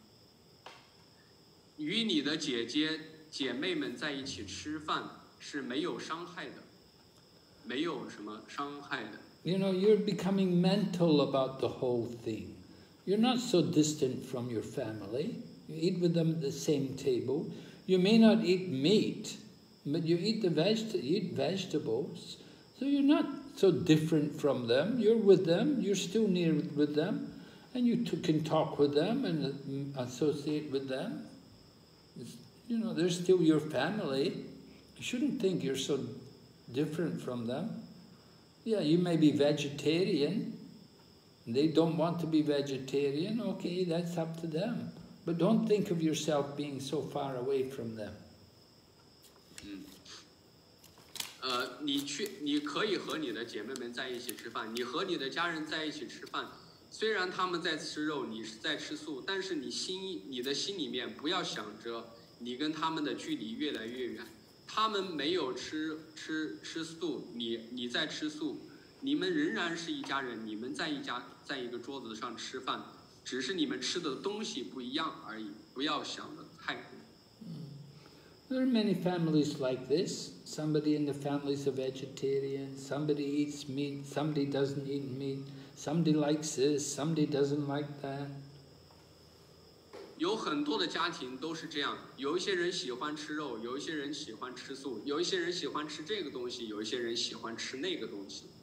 与你的姐姐、姐妹们在一起吃饭是没有伤害的，没有什么伤害的。 You know, you're becoming mental about the whole thing. You're not so distant from your family. You eat with them at the same table. You may not eat meat, but you eat the veg you eat vegetables. So you're not so different from them. You're with them. You're still near with them, and you t can talk with them and associate with them. It's, you know, they're still your family. You shouldn't think you're so different from them. Yeah, you may be vegetarian. They don't want to be vegetarian. Okay, that's up to them. But don't think of yourself being so far away from them. 嗯，呃，你去，你可以和你的姐妹们在一起吃饭，你和你的家人在一起吃饭。虽然他们在吃肉，你是在吃素，但是你心，你的心里面不要想着你跟他们的距离越来越远。他们没有吃吃吃素，你你在吃素，你们仍然是一家人，你们在一家在一个桌子上吃饭。只是你们吃的东西不一样而已，不要想的太多。 There are many families like this. Somebody in the family is a vegetarian, somebody eats meat, somebody doesn't eat meat, somebody likes this, somebody doesn't like that. 有很多的家庭都是这样，有一些人喜欢吃肉，有一些人喜欢吃素，有一些人喜欢吃这个东西，有一些人喜欢吃那个东西。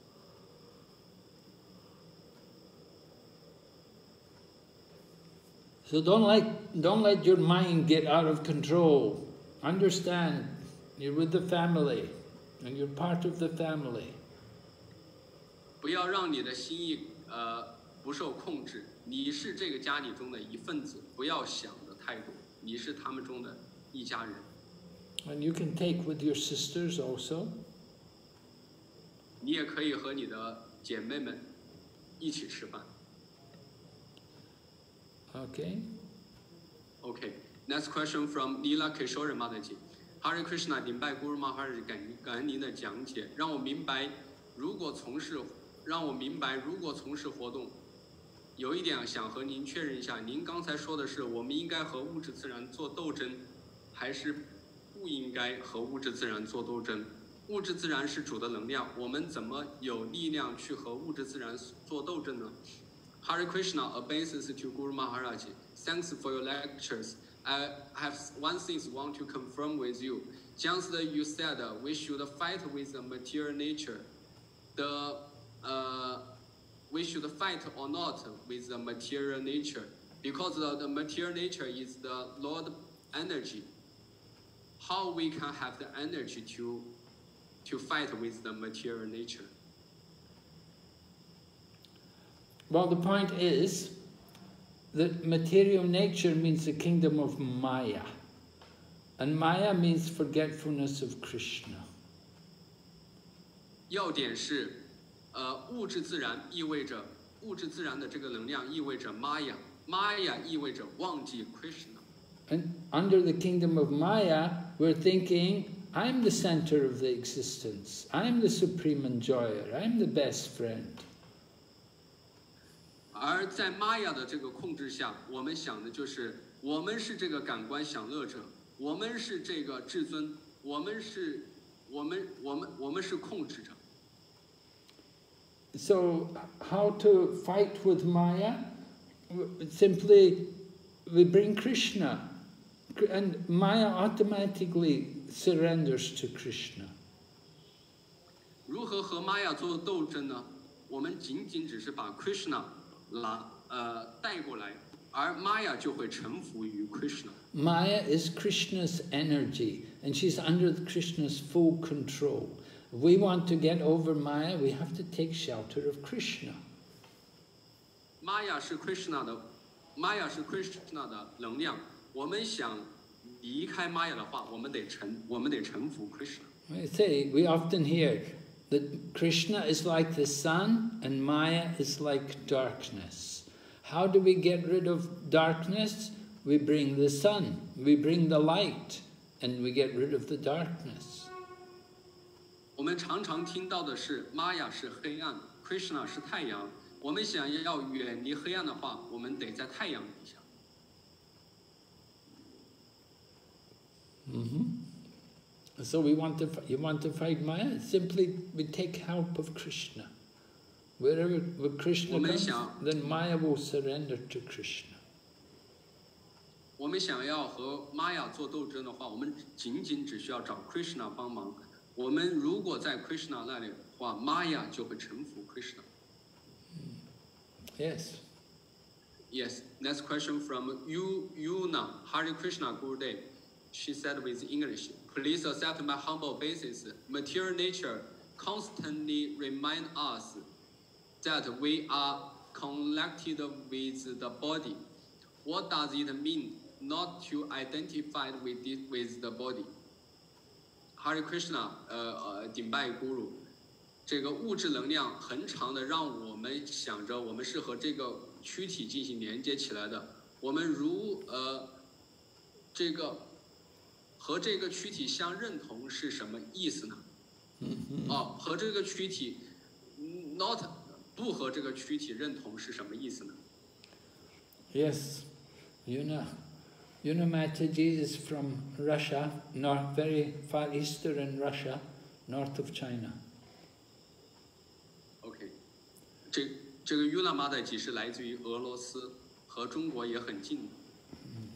So don't let, don't let your mind get out of control. Understand, you're with the family, and you're part of the family. 不要让你的心意呃不受控制，你是这个家里中的一份子，不要想的太多，你是他们中的一家人。 And you can take with your sisters also. 你也可以和你的姐妹们一起吃饭。 Okay. Okay. Next question from Neela Kishore Mataji. Hare Krishna, 顶拜 Guru Maharaj 感感恩您的讲解，让我明白，如果从事，让我明白，如果从事活动，有一点想和您确认一下，您刚才说的是，我们应该和物质自然做斗争，还是不应该和物质自然做斗争？物质自然是主的能量，我们怎么有力量去和物质自然做斗争呢？ Hare Krishna obeisance to Guru Maharaj. Thanks for your lectures. I have one thing I want to confirm with you. Just you said uh, we should fight with the material nature. The uh, we should fight or not with the material nature, because the, the material nature is the Lord energy. How we can have the energy to to fight with the material nature? Well, the point is that material nature means the kingdom of Maya. And Maya means forgetfulness of Krishna. 要点是，呃，物质自然意味着物质自然的这个能量意味着 Maya，Maya 意味着忘记 Krishna。 And under the kingdom of Maya, we're thinking, I'm the center of the existence. I'm the supreme enjoyer. I'm the best friend. 而在玛雅的这个控制下，我们想的就是我们是这个感官享乐者，我们是这个至尊，我们是，我们我们我们是控制者。 So how to fight with Maya? Simply, we bring Krishna, and Maya automatically surrenders to Krishna. 如何和玛雅做斗争呢？我们仅仅只是把 Krishna 来呃带过来，而 Maya 就会臣服于 Krishna。 Maya is Krishna's energy, and she's under Krishna's full control. If we want to get over Maya, we have to take shelter of Krishna. Maya 是 Krishna 的 ，Maya 是 Krishna 的能量。我们想离开 Maya 的话，我们得臣，我们得臣服 Krishna。 I say, we often hear that Krishna is like the sun and Maya is like darkness. How do we get rid of darkness? We bring the sun, we bring the light, and we get rid of the darkness. 我们常常听到的是 Maya 是黑暗 ，Krishna 是太阳。我们想要远离黑暗的话，我们得在太阳底下。 Mm-hmm. So we want to, you want to fight Maya? Simply we take help of Krishna. Wherever where Krishna comes, then Maya will surrender to Krishna. 我们想要和 Maya 做斗争的话，我们仅仅只需要找 Krishna 帮忙。我们如果在 Krishna 那里的话 ，Maya 就会臣服 Krishna。 Yes. Yes. Next question from Yu Yuna. Hare Krishna Gurudev. She said with English, please accept my humble basis. Material nature constantly remind us that we are connected with the body. What does it mean not to identify with it, with the body? Hare Krishna, 呃呃，顶拜 Guru。这个物质能量很长的让我们想着我们是和这个躯体进行连接起来的。我们如呃这个和这个躯体相认同是什么意思呢？哦，和这个躯体 not 不和这个躯体认同是什么意思呢？ Yes, you know, you know Mataji is from Russia, north, very far eastern Russia, north of China. OK， 这这个 Yuna Mataji 是来自于俄罗斯，和中国也很近。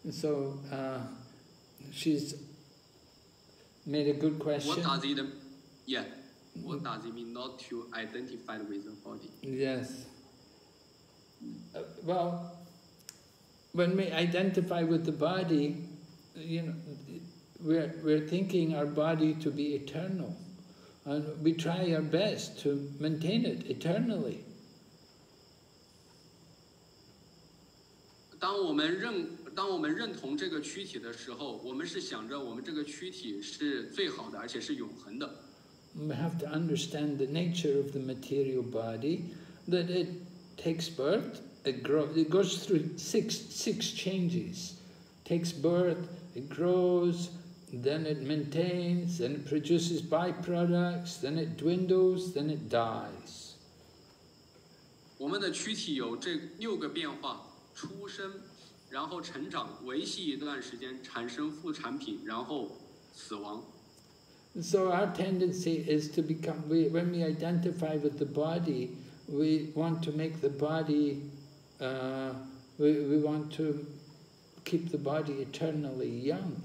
So uh, she's made a good question. What does it, yeah, what does it mean not to identify with the body? Yes. Uh, well, when we identify with the body, you know, we're, we're thinking our body to be eternal. And we try our best to maintain it eternally. 当我们认当我们认同这个躯体的时候，我们是想着我们这个躯体是最好的，而且是永恒的。 We have to understand the nature of the material body, that it takes birth, it grows, it goes through six six changes. Takes birth, it grows, then it maintains, then it produces byproducts, then it dwindles, then it dies. 我们的躯体有这六个变化。 出生，然后成长，维系一段时间，产生副产品，然后死亡。 So our tendency is to become, we, when we identify with the body, we want to make the body, uh, we, we want to keep the body eternally young.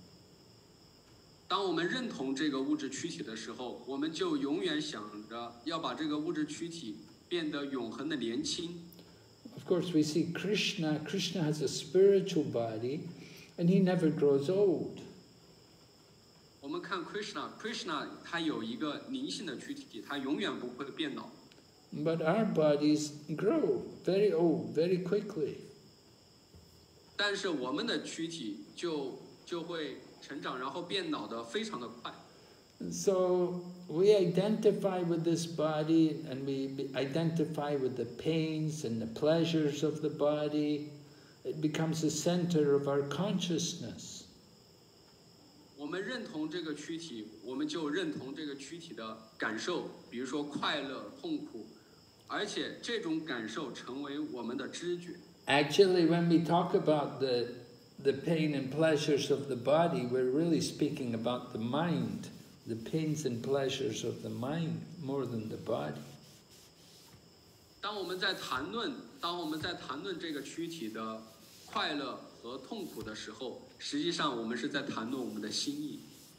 当我们认同这个物质躯体的时候，我们就永远想着要把这个物质躯体变得永恒的年轻。 Of course, we see Krishna. Krishna has a spiritual body, and he never grows old. 我们看 Krishna，Krishna 他有一个灵性的躯体，他永远不会变老。 But our bodies grow very old, very quickly. 但是我们的躯体就就会成长，然后变老的非常的快。 So we identify with this body, and we identify with the pains and the pleasures of the body. It becomes the center of our consciousness. 我们认同这个躯体，我们就认同这个躯体的感受，比如说快乐、痛苦，而且这种感受成为我们的知觉。 Actually, when we talk about the the pain and pleasures of the body, we're really speaking about the mind. The pains and pleasures of the mind more than the body. 当我们在谈论，当我们在谈论这个躯体的快乐和痛苦的时候，实际上我们是在谈论我们的心意。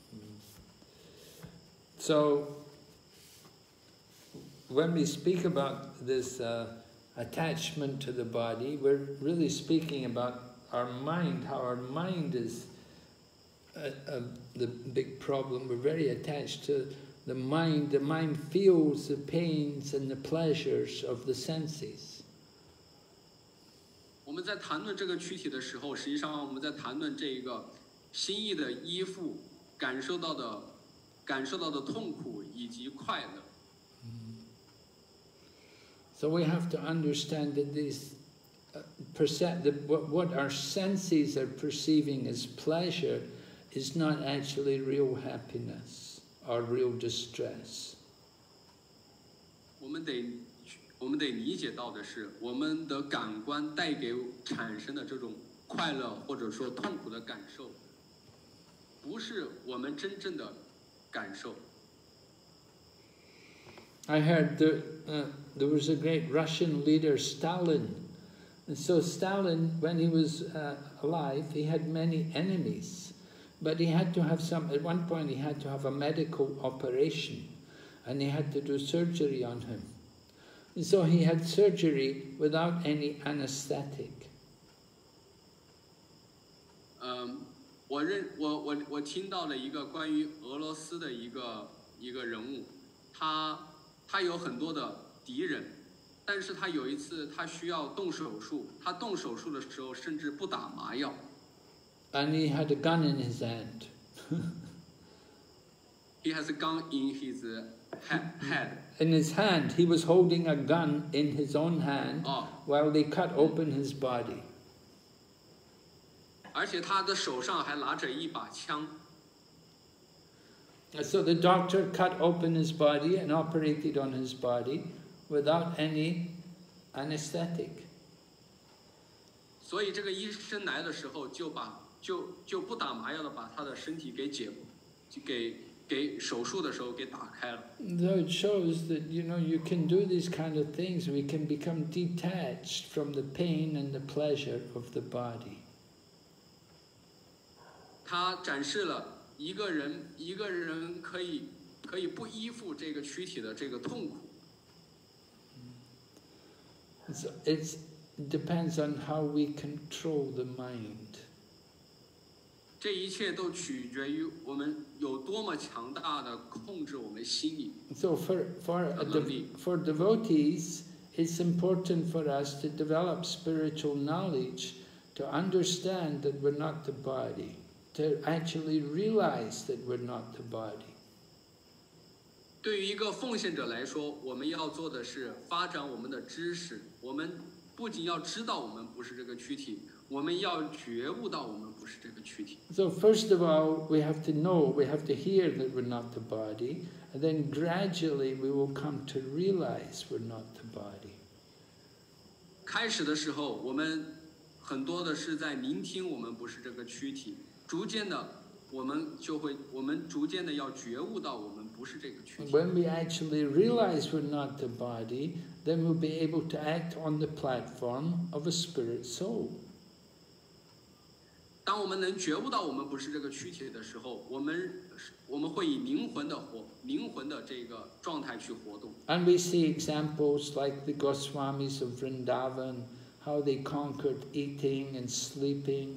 So, when we speak about this uh, attachment to the body, we're really speaking about our mind, how our mind is Uh, uh, the big problem. We're very attached to the mind. The mind feels the pains and the pleasures of the senses. 我们在谈论这个躯体的时候，实际上我们在谈论这个心意的依附，感受到的、感受到的痛苦以及快乐。 So we have to understand that these uh, percep that what, what our senses are perceiving as pleasure is not actually real happiness or real distress. 我们得，我们得理解到的是，我们的感官带给产生的这种快乐或者说痛苦的感受，不是我们真正的感受。 I heard there, uh, there was a great Russian leader, Stalin. And so Stalin, when he was uh, alive, he had many enemies. But he had to have some, at one point he had to have a medical operation, and he had to do surgery on him. And so he had surgery without any anesthetic. 嗯，我认我我我听到了一个关于俄罗斯的一个一个人物，他他有很多的敌人，但是他有一次他需要动手术，他动手术的时候甚至不打麻药。 And he had a gun in his hand. He has a gun in his head. In his hand, he was holding a gun in his own hand oh. while they cut open his body. 而且他的手上还拿着一把枪。 So the doctor cut open his body and operated on his body without any anesthetic. 所以这个医生来的时候，就把就就不打麻药的把他的身体给解，给给手术的时候给打开了。 So it shows that, you know, you can do these kind of things. We can become detached from the pain and the pleasure of the body. 他展示了一个人一个人可以可以不依附这个躯体的这个痛苦。 It's, it's, it depends on how we control the mind. 这一切都取决于我们有多么强大的控制我们心理。 So for, for, a dev for devotees, it's important for us to develop spiritual knowledge, to understand that we're not the body, to actually realize that we're not the body. 对于一个奉献者来说，我们要做的是发展我们的知识。我们不仅要知道我们不是这个躯体，我们要觉悟到我们不是这个躯体。 So first of all, we have to know, we have to hear that we're not the body, and then gradually we will come to realize we're not the body. 开始的时候，我们很多的是在聆听我们不是这个躯体，逐渐的，我们就会，我们逐渐的要觉悟到我们不是这个躯体。 When we actually realize we're not the body, then we'll be able to act on the platform of a spirit soul. 当我们能觉悟到我们不是这个躯体的时候，我们我们会以灵魂的活，灵魂的这个状态去活动。 And we see examples like the Goswamis of Vrindavan, how they conquered eating and sleeping.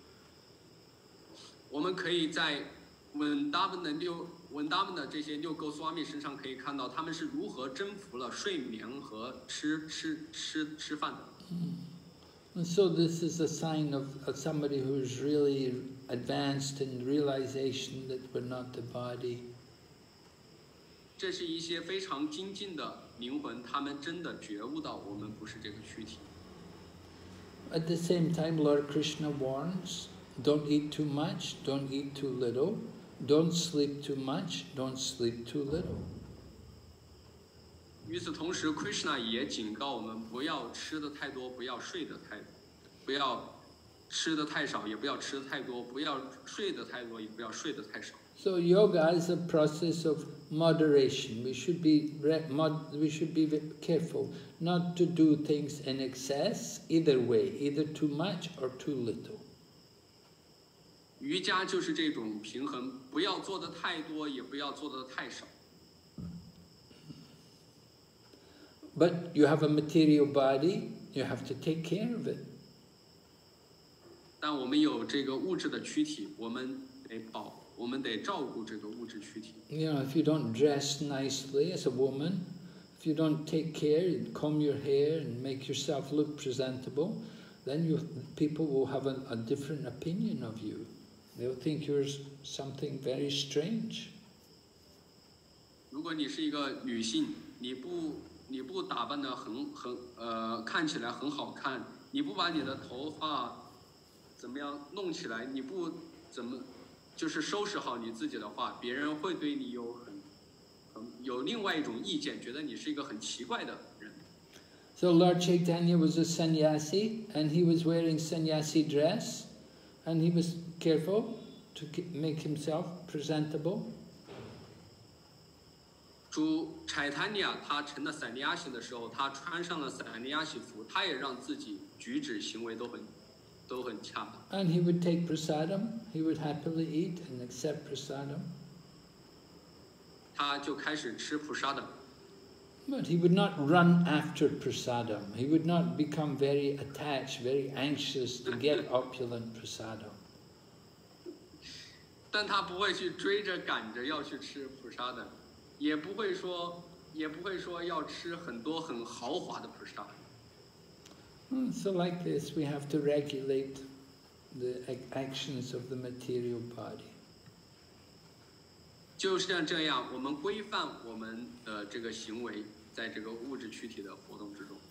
我们可以在文达文的六文达文的这些六个swami身上可以看到，他们是如何征服了睡眠和吃吃吃吃饭的。 And so this is a sign of, of somebody who's really advanced in realization that we're not the body. 这是一些非常精进的灵魂，他们真的觉悟到我们不是这个躯体。 At the same time, Lord Krishna warns, don't eat too much, don't eat too little, don't sleep too much, don't sleep too little. 与此同时 ，Krishna 也警告我们不要吃的太多，不要睡得太，不要吃的太少，也不要吃的太多，不要睡得太多，也不要睡得太少。 So yoga is a process of moderation. We should be mod, we should be careful not to do things in excess, either way, either too much or too little. 瑜伽就是这种平衡，不要做的太多，也不要做的太少。 But you have a material body, you have to take care of it. 但我们有这个物质的躯体，我们得保，我们得照顾这个物质躯体。 You know, if you don't dress nicely as a woman, if you don't take care and comb your hair and make yourself look presentable, then you, people will have a, a different opinion of you. They'll think you're something very strange. 如果你是一个女性，你不你不打扮得很很呃看起来很好看，你不把你的头发怎么样弄起来，你不怎么就是收拾好你自己的话，别人会对你有很很有另外一种意见，觉得你是一个很奇怪的人。 So Lord Chaitanya was a sannyasi, and he was wearing sannyasi dress, and he was careful to make himself presentable. 主柴坦尼亚他成了散尼亚西的时候，他穿上了散尼亚西服，他也让自己举止行为都很都很恰当。 And he would take prasadam. He would happily eat and accept prasadam. 他就开始吃菩萨的。 But he would not run after prasadam. He would not become very attached, very anxious to get opulent prasadam. 但他不会去追着赶着要去吃菩萨的。也不会说，也不会说要吃很多很豪华的菩萨。 So like this, we have to regulate the actions of the material body. 就像这样，我们规范我们的这个行为，在这个物质躯体的活动之中。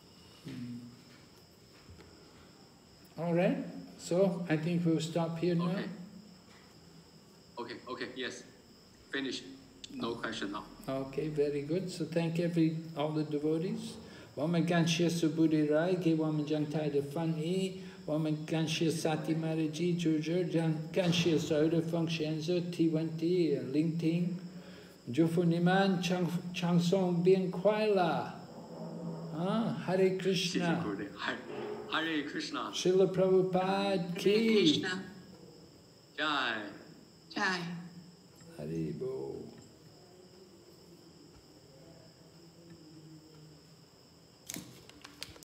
All right. So I think we'll stop here now. Okay. Okay. Yes. Finish. No question now. Okay, very good. So thank every all the devotees. Woman Ganshia Subudhi Rai, Ge Woman Jangtai de Fan E, Woman Ganshia Sati Maraji, Jurjur, Ganshia Sauda Funkshenzo, T one T, and Ling Ting, Jufu Niman, Chang Song Bien Kwaila. Ah, Hare Krishna. Hare Krishna. Srila Prabhupada Ki. Jai. Jai. Hari Bol.